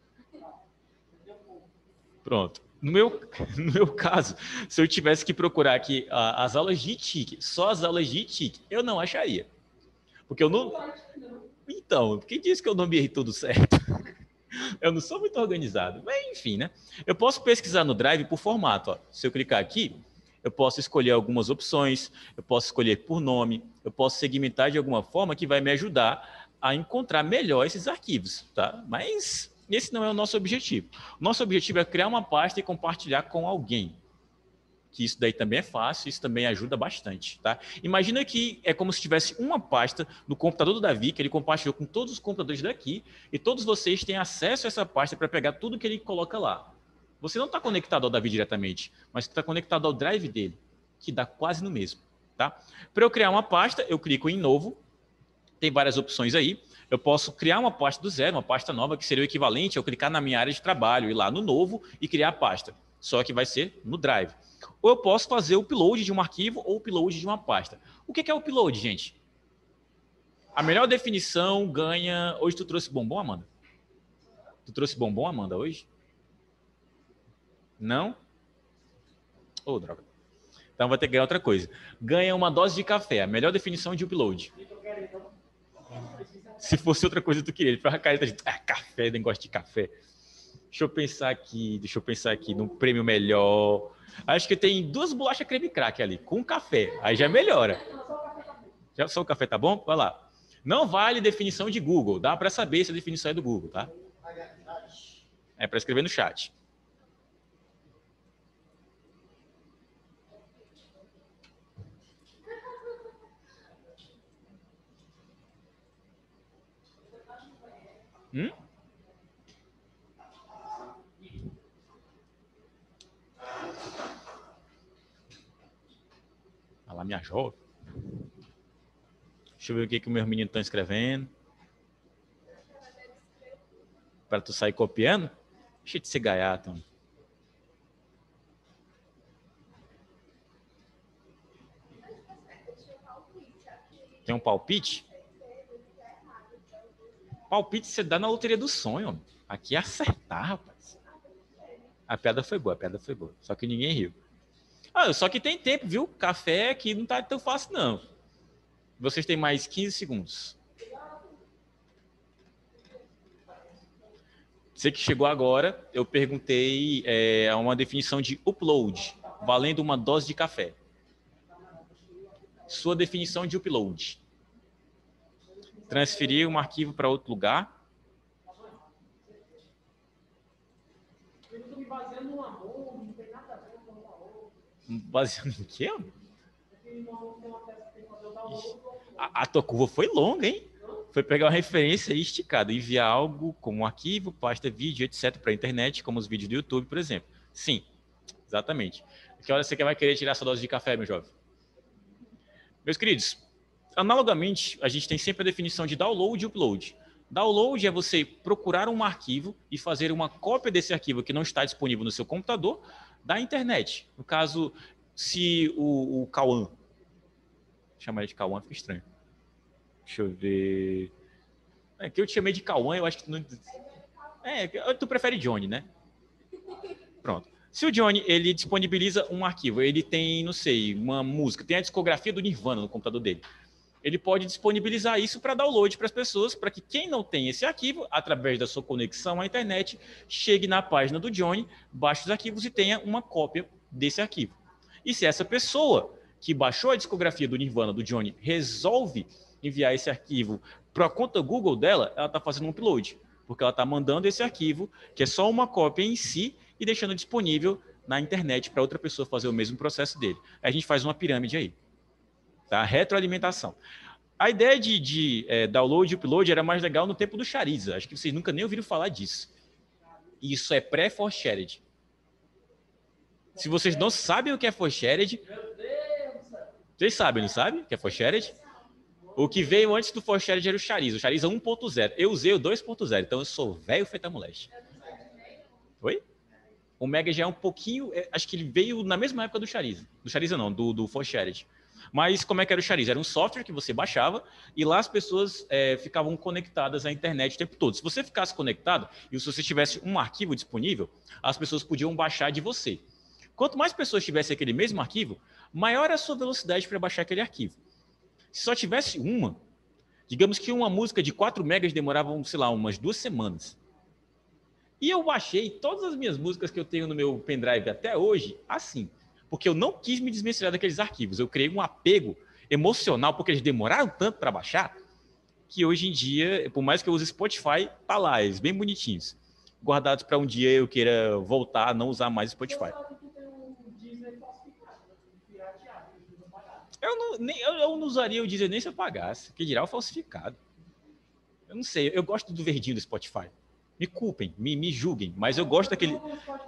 A: Pronto. No meu caso, se eu tivesse que procurar aqui as aulas de TIC, só as aulas de TIC, eu não acharia. Porque eu não... Então, quem disse que eu nomeei tudo certo? Eu não sou muito organizado. Mas, enfim, né? Eu posso pesquisar no Drive por formato. Ó. Se eu clicar aqui, eu posso escolher algumas opções, eu posso escolher por nome, eu posso segmentar de alguma forma que vai me ajudar a encontrar melhor esses arquivos, tá? Mas Esse não é o nosso objetivo. O nosso objetivo é criar uma pasta e compartilhar com alguém. Que isso daí também é fácil, isso também ajuda bastante, tá? Imagina que é como se tivesse uma pasta no computador do Davi, que ele compartilhou com todos os computadores daqui, e todos vocês têm acesso a essa pasta para pegar tudo que ele coloca lá. Você não está conectado ao Davi diretamente, mas está conectado ao drive dele, que dá quase no mesmo, tá? Para eu criar uma pasta, eu clico em novo, tem várias opções aí. Eu posso criar uma pasta do zero, uma pasta nova, que seria o equivalente a eu clicar na minha área de trabalho, ir lá no novo e criar a pasta. Só que vai ser no Drive. Ou eu posso fazer o upload de um arquivo ou o upload de uma pasta. O que é o upload, gente? A melhor definição ganha... Hoje tu trouxe bombom, Amanda? Tu trouxe bombom, Amanda, hoje? Não? Oh, droga. Então vai ter que ganhar outra coisa. Ganha uma dose de café. A melhor definição de upload. Se fosse outra coisa, tu queria. Ele fala, cara, café, nem gosto de café. Deixa eu pensar aqui num prêmio melhor. Acho que tem 2 bolachas creme crack ali, com café. Aí já melhora. Já só o café tá bom? Vai lá. Não vale definição de Google. Dá para saber se a definição é do Google, tá? É para escrever no chat. Olha lá, minha jovem. Deixa eu ver o que os meus meninos estão escrevendo. Para tu sair copiando? Deixa de ser gaiato. Tem um palpite? Palpite você dá na loteria do sonho. Aqui é acertar, rapaz. A piada foi boa, Só que ninguém riu. Só que tem tempo, viu? Café aqui não tá tão fácil, não. Vocês têm mais 15 segundos. Você que chegou agora, eu perguntei uma definição de upload, valendo uma dose de café. Sua definição de upload. Transferir um arquivo para outro lugar. Baseando em quê? A tua curva foi longa, hein? Foi pegar uma referência e esticada, enviar algo como um arquivo, pasta, vídeo, etc. para a internet, como os vídeos do YouTube, por exemplo. Sim, exatamente. Que hora você vai querer tirar essa dose de café, meu jovem? Meus queridos, analogamente, a gente tem sempre a definição de download e upload. Download é você procurar um arquivo e fazer uma cópia desse arquivo que não está disponível no seu computador da internet. No caso, se o Cauã, chamar ele de Cauã fica estranho. Deixa eu ver. Que eu te chamei de Cauã, eu acho que tu não... tu prefere Johnny, né? Pronto. Se o Johnny, ele disponibiliza um arquivo, ele tem, não sei, uma música, tem a discografia do Nirvana no computador dele. Ele pode disponibilizar isso para download para as pessoas, para que quem não tem esse arquivo, através da sua conexão à internet, chegue na página do Johnny, baixe os arquivos e tenha uma cópia desse arquivo. E se essa pessoa que baixou a discografia do Nirvana, do Johnny, resolve enviar esse arquivo para a conta Google dela, ela está fazendo um upload, porque ela está mandando esse arquivo, que é só uma cópia em si, e deixando disponível na internet para outra pessoa fazer o mesmo processo dele. Aí a gente faz uma pirâmide aí. Tá? Retroalimentação. A ideia de download e upload era mais legal no tempo do Chariza. Acho que vocês nunca nem ouviram falar disso. Isso é pré-ForShared. Se vocês não sabem o que é ForShared, vocês sabem, não sabem o que é ForShared? O que veio antes do ForShared era o Chariza. O Chariza 1.0. Eu usei o 2.0, então eu sou velho feita moleste. Oi? O Mega já é um pouquinho... acho que ele veio na mesma época do Chariza. Do Chariza não, do ForShared. Mas como é que era o Chariza? Era um software que você baixava e lá as pessoas ficavam conectadas à internet o tempo todo. Se você ficasse conectado e se você tivesse um arquivo disponível, as pessoas podiam baixar de você. Quanto mais pessoas tivessem aquele mesmo arquivo, maior era a sua velocidade para baixar aquele arquivo. Se só tivesse uma, digamos que uma música de 4 megas demorava, sei lá, umas 2 semanas. E eu baixei todas as minhas músicas que eu tenho no meu pendrive até hoje assim, porque eu não quis me desvencilhar daqueles arquivos. Eu criei um apego emocional, porque eles demoraram tanto para baixar, que hoje em dia, por mais que eu use Spotify, tá lá, eles bem bonitinhos. guardados para um dia eu queira voltar a não usar mais o Spotify. Eu não usaria o Deezer nem se eu pagasse, que dirá o falsificado. Eu não sei, eu gosto do verdinho do Spotify. Me culpem, me julguem, mas eu gosto daquele...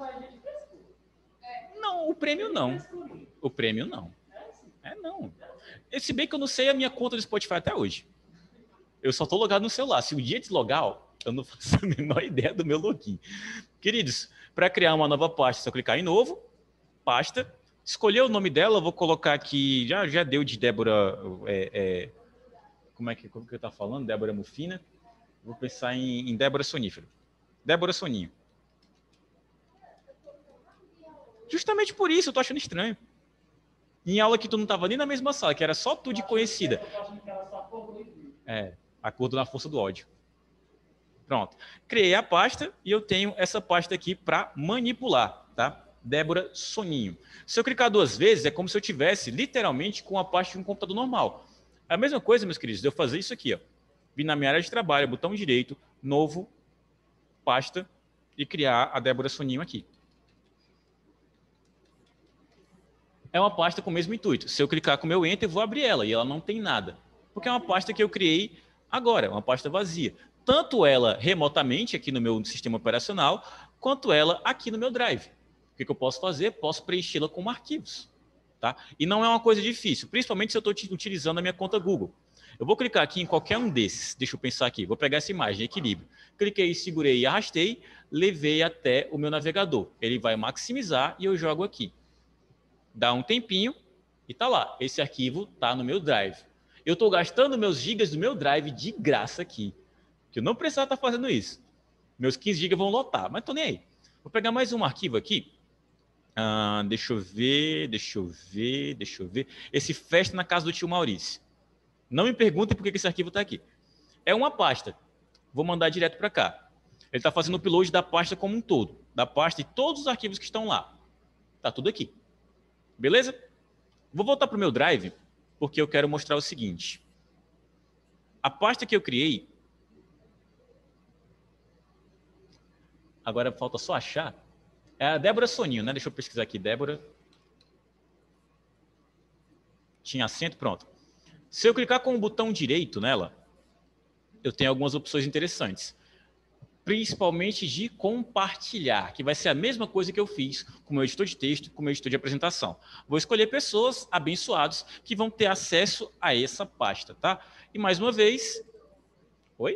A: Não, o prêmio não. O prêmio não. Não. Se bem que eu não sei a minha conta do Spotify até hoje. Eu só tô logado no celular. Se o dia deslogar, eu não faço a menor ideia do meu login. Queridos, para criar uma nova pasta, é só clicar em novo, pasta, escolher o nome dela, eu vou colocar aqui, já deu de Débora, como que eu tá falando? Débora Mufina. Vou pensar em Débora Sonífero. Débora Soninho. Justamente por isso, eu tô achando estranho. Em aula que tu não tava nem na mesma sala, que era só tu de conhecida. Acordo na força do ódio. Pronto. Criei a pasta e eu tenho essa pasta aqui para manipular, tá? Débora Soninho. Se eu clicar 2 vezes, é como se eu tivesse literalmente com a pasta de um computador normal. A mesma coisa, meus queridos, de eu fazer isso aqui, ó. Vim na minha área de trabalho, botão direito, novo, pasta e criar a Débora Soninho aqui. É uma pasta com o mesmo intuito. Se eu clicar com o meu Enter, eu vou abrir ela e ela não tem nada. Porque é uma pasta que eu criei agora, uma pasta vazia. Tanto ela remotamente aqui no meu sistema operacional, quanto ela aqui no meu Drive. O que eu posso fazer? Posso preenchê-la como arquivos. Tá? E não é uma coisa difícil, principalmente se eu estou utilizando a minha conta Google. Eu vou clicar aqui em qualquer um desses. Deixa eu pensar aqui. Vou pegar essa imagem, equilíbrio. Cliquei, segurei e arrastei, levei até o meu navegador. Ele vai maximizar e eu jogo aqui. Dá um tempinho e tá lá. Esse arquivo tá no meu Drive. Eu estou gastando meus gigas do meu Drive de graça aqui. Que eu não precisava estar fazendo isso. Meus 15 GB vão lotar, mas tô nem aí. Vou pegar mais um arquivo aqui. Deixa eu ver. Esse festa na casa do tio Maurício. Não me perguntem por que esse arquivo está aqui. É uma pasta. Vou mandar direto para cá. Ele está fazendo o upload da pasta como um todo. Da pasta e todos os arquivos que estão lá. Tá tudo aqui. Beleza? Vou voltar para o meu Drive, porque eu quero mostrar o seguinte. A pasta que eu criei... Agora falta só achar. É a Débora Soninho, né? Deixa eu pesquisar aqui. Débora. Tinha acento, pronto. Se eu clicar com o botão direito nela, eu tenho algumas opções interessantes. Principalmente de compartilhar, que vai ser a mesma coisa que eu fiz com o meu editor de texto, com o meu editor de apresentação. Vou escolher pessoas abençoadas que vão ter acesso a essa pasta, tá? E mais uma vez... Oi?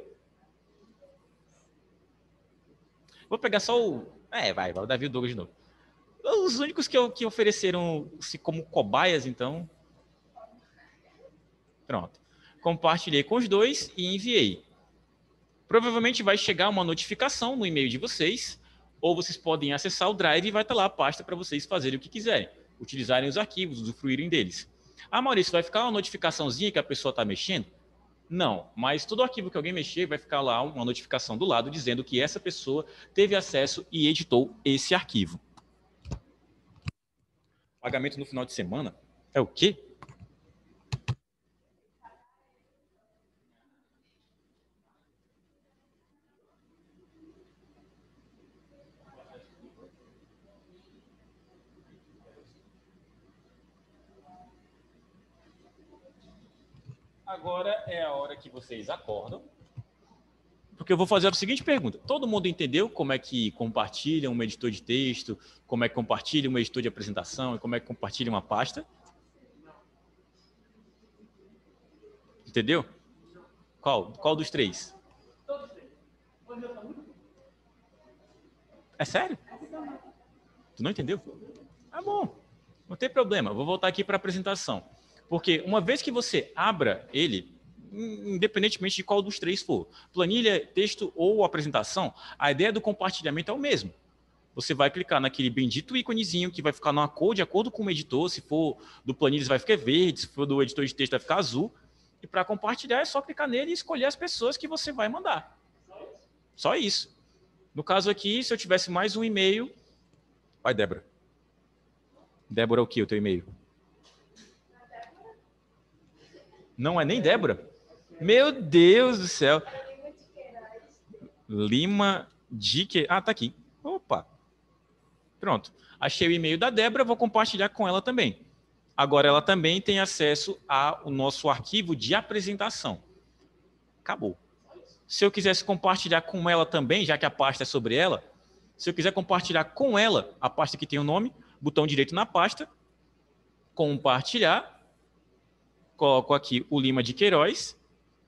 A: Vou pegar só o... vai o Davi e o Douglas de novo. Os únicos que ofereceram-se como cobaias, então... Pronto. Compartilhei com os dois e enviei. Provavelmente vai chegar uma notificação no e-mail de vocês, ou vocês podem acessar o Drive e vai estar lá a pasta para vocês fazerem o que quiserem, utilizarem os arquivos, usufruírem deles. Maurício, vai ficar uma notificaçãozinha que a pessoa está mexendo? Não, mas todo arquivo que alguém mexer vai ficar lá uma notificação do lado dizendo que essa pessoa teve acesso e editou esse arquivo. Pagamento no final de semana? É o quê? Agora é a hora que vocês acordam, porque eu vou fazer a seguinte pergunta. Todo mundo entendeu como é que compartilha um editor de texto, como é que compartilha um editor de apresentação e como é que compartilha uma pasta? Entendeu? Qual dos três? É sério? Tu não entendeu? Ah, bom. Não tem problema. Vou voltar aqui para a apresentação. Porque uma vez que você abra ele, independentemente de qual dos três for, planilha, texto ou apresentação, a ideia do compartilhamento é o mesmo. Você vai clicar naquele bendito íconezinho que vai ficar numa cor de acordo com o editor. Se for do planilhas vai ficar verde, se for do editor de texto vai ficar azul. E para compartilhar é só clicar nele e escolher as pessoas que você vai mandar. Só isso. No caso aqui, se eu tivesse mais um e-mail... Vai, Débora. Débora, o que o teu e-mail? Não é nem Débora? Meu Deus do céu. Lima Tá aqui. Opa. Pronto. Achei o e-mail da Débora, vou compartilhar com ela também. Agora ela também tem acesso ao nosso arquivo de apresentação. Acabou. Se eu quisesse compartilhar com ela também, já que a pasta é sobre ela, se eu quiser compartilhar com ela a pasta que tem o nome, botão direito na pasta, compartilhar, coloco aqui o Lima de Queiroz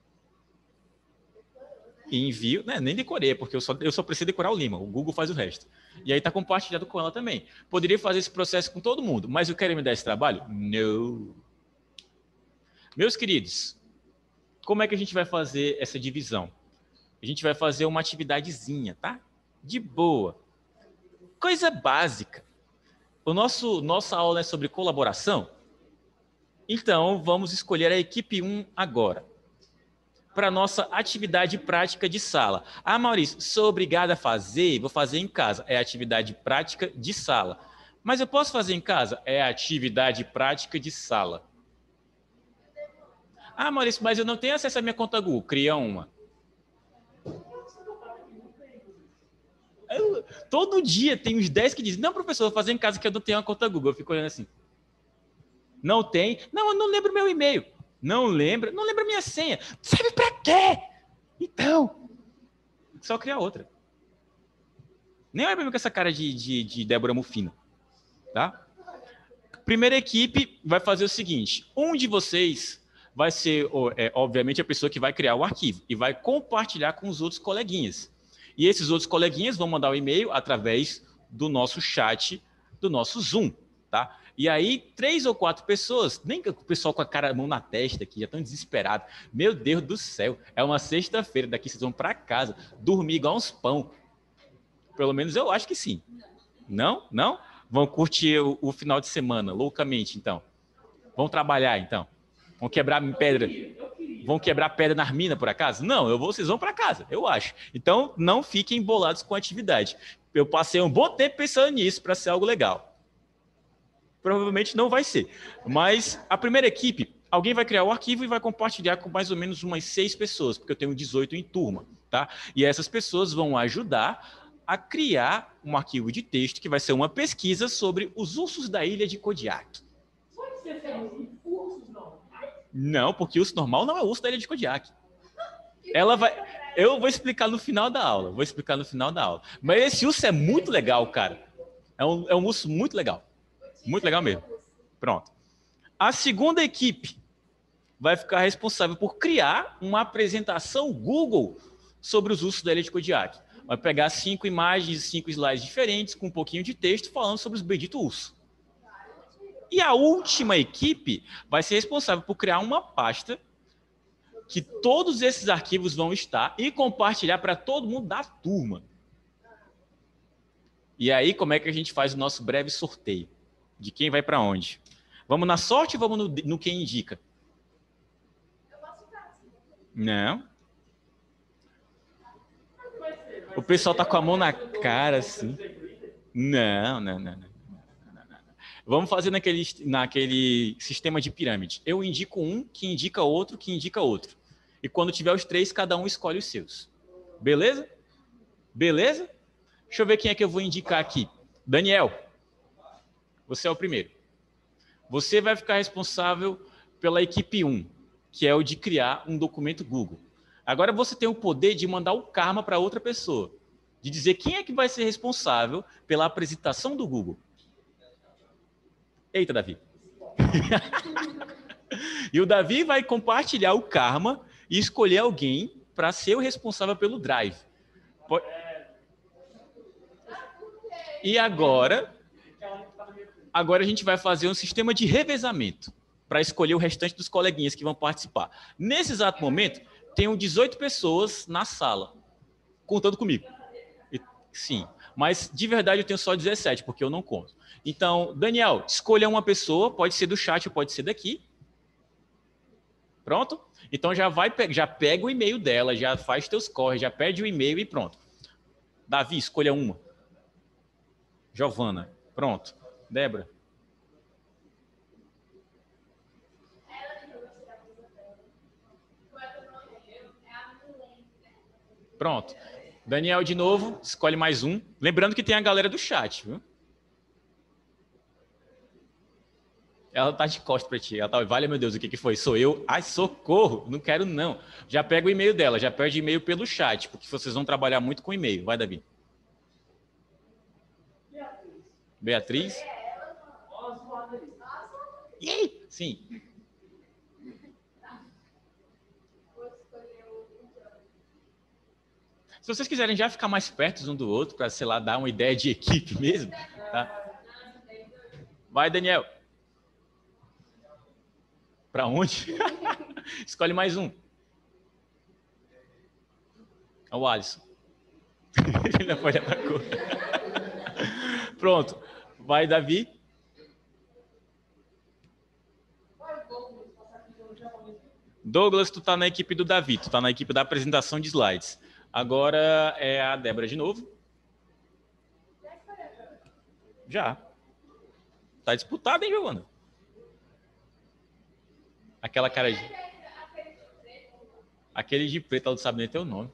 A: e envio, né, nem decorei, porque eu só preciso decorar o Lima, o Google faz o resto. E aí está compartilhado com ela também. Poderia fazer esse processo com todo mundo, mas eu quero me dar esse trabalho? Não. Meus queridos, como é que a gente vai fazer essa divisão? A gente vai fazer uma atividadezinha, tá? De boa. Coisa básica. Nossa aula é sobre colaboração, então vamos escolher a equipe 1 agora. Para nossa atividade prática de sala. Ah, Maurício, sou obrigado a fazer, vou fazer em casa. É atividade prática de sala. Mas eu posso fazer em casa? É atividade prática de sala. Ah, Maurício, mas eu não tenho acesso à minha conta Google. Cria uma. Todo dia tem uns 10 que dizem, não, professor, vou fazer em casa que eu não tenho uma conta Google. Eu fico olhando assim. Não tem? Não, eu não lembro meu e-mail. Não lembra? Não lembra minha senha. Serve para quê? Então, só criar outra. Nem olha pra mim com essa cara de Débora Mufino, tá? Primeira equipe vai fazer o seguinte, um de vocês vai ser, obviamente, a pessoa que vai criar o arquivo e vai compartilhar com os outros coleguinhas. E esses outros coleguinhas vão mandar o e-mail através do nosso chat, do nosso Zoom, tá? E aí, 3 ou 4 pessoas, nem que o pessoal com a mão na testa aqui, já estão desesperados. Meu Deus do céu, é uma sexta-feira, daqui vocês vão para casa, dormir igual uns pão. Pelo menos eu acho que sim. Não? Não? Vão curtir o final de semana, loucamente, então. Vão trabalhar, então. Vão quebrar pedra. Vão quebrar pedra nas minas, por acaso? Não, vocês vão para casa, eu acho. Então, não fiquem bolados com a atividade. Eu passei um bom tempo pensando nisso para ser algo legal. Provavelmente não vai ser. Mas a primeira equipe, alguém vai criar o arquivo e vai compartilhar com mais ou menos umas 6 pessoas, porque eu tenho 18 em turma, tá? E essas pessoas vão ajudar a criar um arquivo de texto que vai ser uma pesquisa sobre os ursos da ilha de Kodiak. Não, porque urso normal não é urso da ilha de Kodiak. Eu vou explicar no final da aula. Mas esse urso é muito legal, cara. É um urso muito legal. Muito legal mesmo. Pronto. A segunda equipe vai ficar responsável por criar uma apresentação Google sobre os ursos da ilha de Kodiak. Vai pegar 5 imagens, 5 slides diferentes, com um pouquinho de texto, falando sobre os benditos ursos. E a última equipe vai ser responsável por criar uma pasta que todos esses arquivos vão estar e compartilhar para todo mundo da turma. E aí, como é que a gente faz o nosso breve sorteio? De quem vai para onde? Vamos na sorte ou vamos no quem indica? Não. O pessoal tá com a mão na cara, assim. Não. Vamos fazer naquele sistema de pirâmide. Eu indico um, que indica outro, que indica outro. E quando tiver os 3, cada um escolhe os seus. Beleza? Beleza? Deixa eu ver quem é que eu vou indicar aqui. Daniel, você é o primeiro. Você vai ficar responsável pela equipe 1, que é o de criar um documento Google. Agora você tem o poder de mandar o karma para outra pessoa, de dizer quem é que vai ser responsável pela apresentação do Google. Eita, Davi. E o Davi vai compartilhar o karma e escolher alguém para ser o responsável pelo drive. E agora a gente vai fazer um sistema de revezamento para escolher o restante dos coleguinhas que vão participar. Nesse exato momento, tem 18 pessoas na sala, contando comigo. Sim, mas de verdade eu tenho só 17, porque eu não conto. Então, Daniel, escolha uma pessoa, pode ser do chat ou pode ser daqui. Pronto? Então já pega o e-mail dela, já faz teus corres, já pede o e-mail e pronto. Davi, escolha uma. Giovana, pronto. Débora. Pronto. Daniel, de novo, escolhe mais um. Lembrando que tem a galera do chat, viu? Ela tá de costas pra ti. Ela tá, vale, meu Deus, o que que foi? Sou eu? Ai, socorro! Não quero, não. Já pega o e-mail dela, já pede e-mail pelo chat, porque vocês vão trabalhar muito com e-mail. Vai, Davi. Beatriz? Yay! Sim. Se vocês quiserem já ficar mais perto um do outro, para, sei lá, dar uma ideia de equipe mesmo, tá? Vai, Daniel. Para onde? Escolhe mais um. É o Alisson. Ele não pode atacar. Pronto. Vai, Davi. Douglas, tu tá na equipe do Davi, tu tá na equipe da apresentação de slides. Agora é a Débora de novo. Já. Tá disputado, hein, Giovana? Aquela cara de... Aquele de preto, ela não sabe nem teu nome.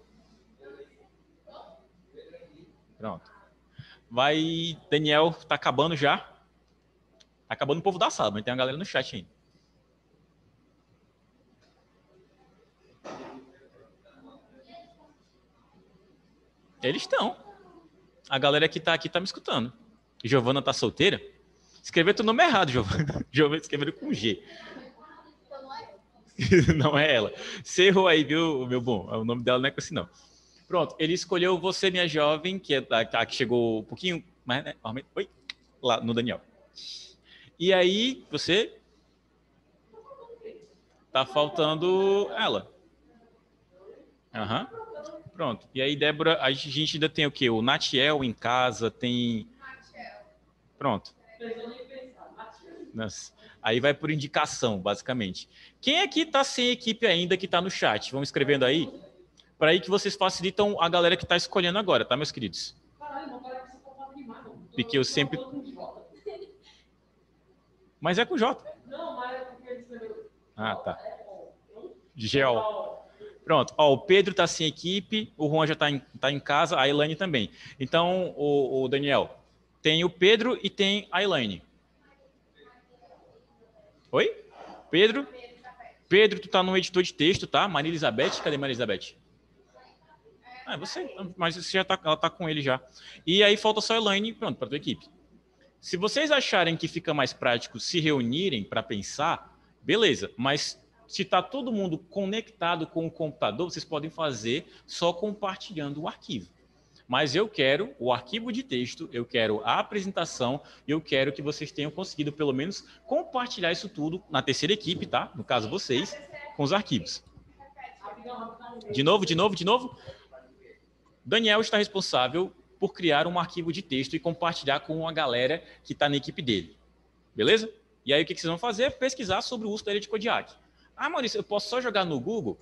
A: Pronto. Vai, Daniel, tá acabando já. Tá acabando o povo da sala, mas tem uma galera no chat ainda. Eles estão. A galera que tá aqui tá me escutando. Giovana tá solteira? Escreveu teu nome errado, Giovana. Giovana escreveu com G. Não é ela. Você errou aí, viu, meu bom? O nome dela não é com assim, não. Pronto, ele escolheu você, minha jovem, que é a que chegou um pouquinho mais, né? Oi, lá no Daniel. E aí, você tá faltando ela. Aham. Pronto. E aí, Débora, a gente ainda tem o quê? O Natiel em casa, tem... Pronto. Nossa. Aí vai por indicação, basicamente. Quem aqui está sem equipe ainda, que está no chat? Vão escrevendo aí. Para aí que vocês facilitam a galera que está escolhendo agora, tá, meus queridos? Porque eu sempre... Mas é com J. Ah, tá. Gel. Pronto. Ó, o Pedro está sem equipe, o Juan já tá em casa, a Elaine também. Então, o Daniel, tem o Pedro e tem a Elaine. Oi? Pedro? Pedro, tu tá no editor de texto, tá? Maria Elizabeth, cadê Maria Elizabeth? Ah, é você, mas você já tá, ela tá com ele já. E aí falta só a Elaine, pronto, para tua equipe. Se vocês acharem que fica mais prático se reunirem para pensar, beleza, mas se tá todo mundo conectado com o computador, vocês podem fazer só compartilhando o arquivo. Mas eu quero o arquivo de texto, eu quero a apresentação, e eu quero que vocês tenham conseguido, pelo menos, compartilhar isso tudo na terceira equipe, tá? No caso, vocês, com os arquivos. De novo. Daniel está responsável por criar um arquivo de texto e compartilhar com a galera que está na equipe dele. Beleza? E aí, o que vocês vão fazer? Pesquisar sobre o uso da rede de Kodiak. Ah, Maurício, eu posso só jogar no Google?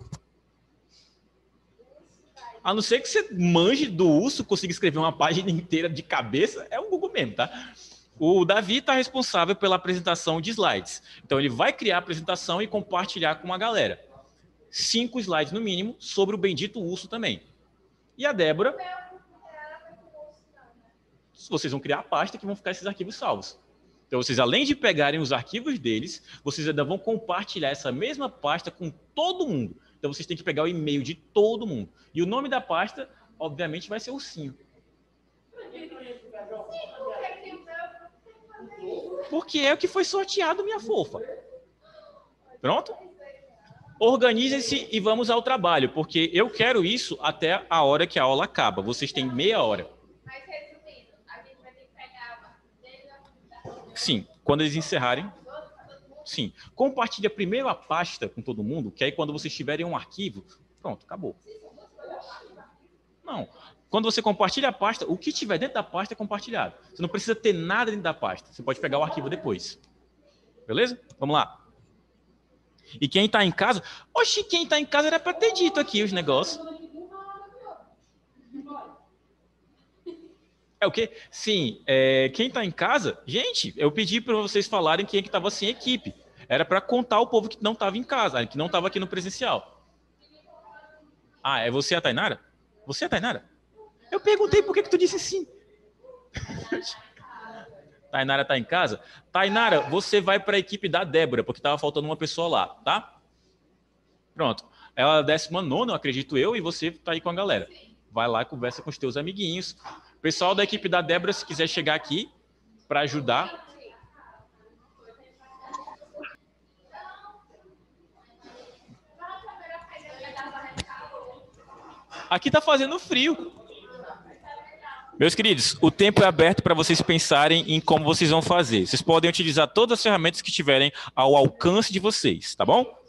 A: A não ser que você manje do urso, consiga escrever uma página inteira de cabeça, é o Google mesmo, tá? O Davi está responsável pela apresentação de slides. Então, ele vai criar a apresentação e compartilhar com a galera. 5 slides, no mínimo, sobre o bendito urso também. E a Débora... Vocês vão criar a pasta que vão ficar esses arquivos salvos. Então, vocês, além de pegarem os arquivos deles, vocês ainda vão compartilhar essa mesma pasta com todo mundo. Então, vocês têm que pegar o e-mail de todo mundo. E o nome da pasta, obviamente, vai ser Ursinho. Porque é o que foi sorteado, minha fofa. Pronto? Organizem-se e vamos ao trabalho, porque eu quero isso até a hora que a aula acaba. Vocês têm meia hora.
B: Mas resumindo, a gente vai ter que pegar
A: Sim, quando eles encerrarem. Sim. Compartilha primeiro a pasta com todo mundo, que aí quando vocês tiverem um arquivo, pronto, acabou. Não. Quando você compartilha a pasta, o que tiver dentro da pasta é compartilhado. Você não precisa ter nada dentro da pasta. Você pode pegar o arquivo depois. Beleza? Vamos lá. E quem está em casa... Oxi, quem está em casa era para ter dito aqui os negócios. É o quê? Sim, quem está em casa... Gente, eu pedi para vocês falarem quem é que estava sem equipe. Era para contar o povo que não estava em casa, que não estava aqui no presencial. Ah, é você a Tainara? Você é a Tainara? Eu perguntei por que tu disse sim. Tainara tá em casa? Tainara, você vai para a equipe da Débora, porque tava faltando uma pessoa lá, tá? Pronto. Ela é a 19ª, acredito eu, e você tá aí com a galera. Vai lá e conversa com os teus amiguinhos. Pessoal da equipe da Débora, se quiser chegar aqui para ajudar. Aqui tá fazendo frio. Meus queridos, o tempo é aberto para vocês pensarem em como vocês vão fazer. Vocês podem utilizar todas as ferramentas que tiverem ao alcance de vocês, tá bom?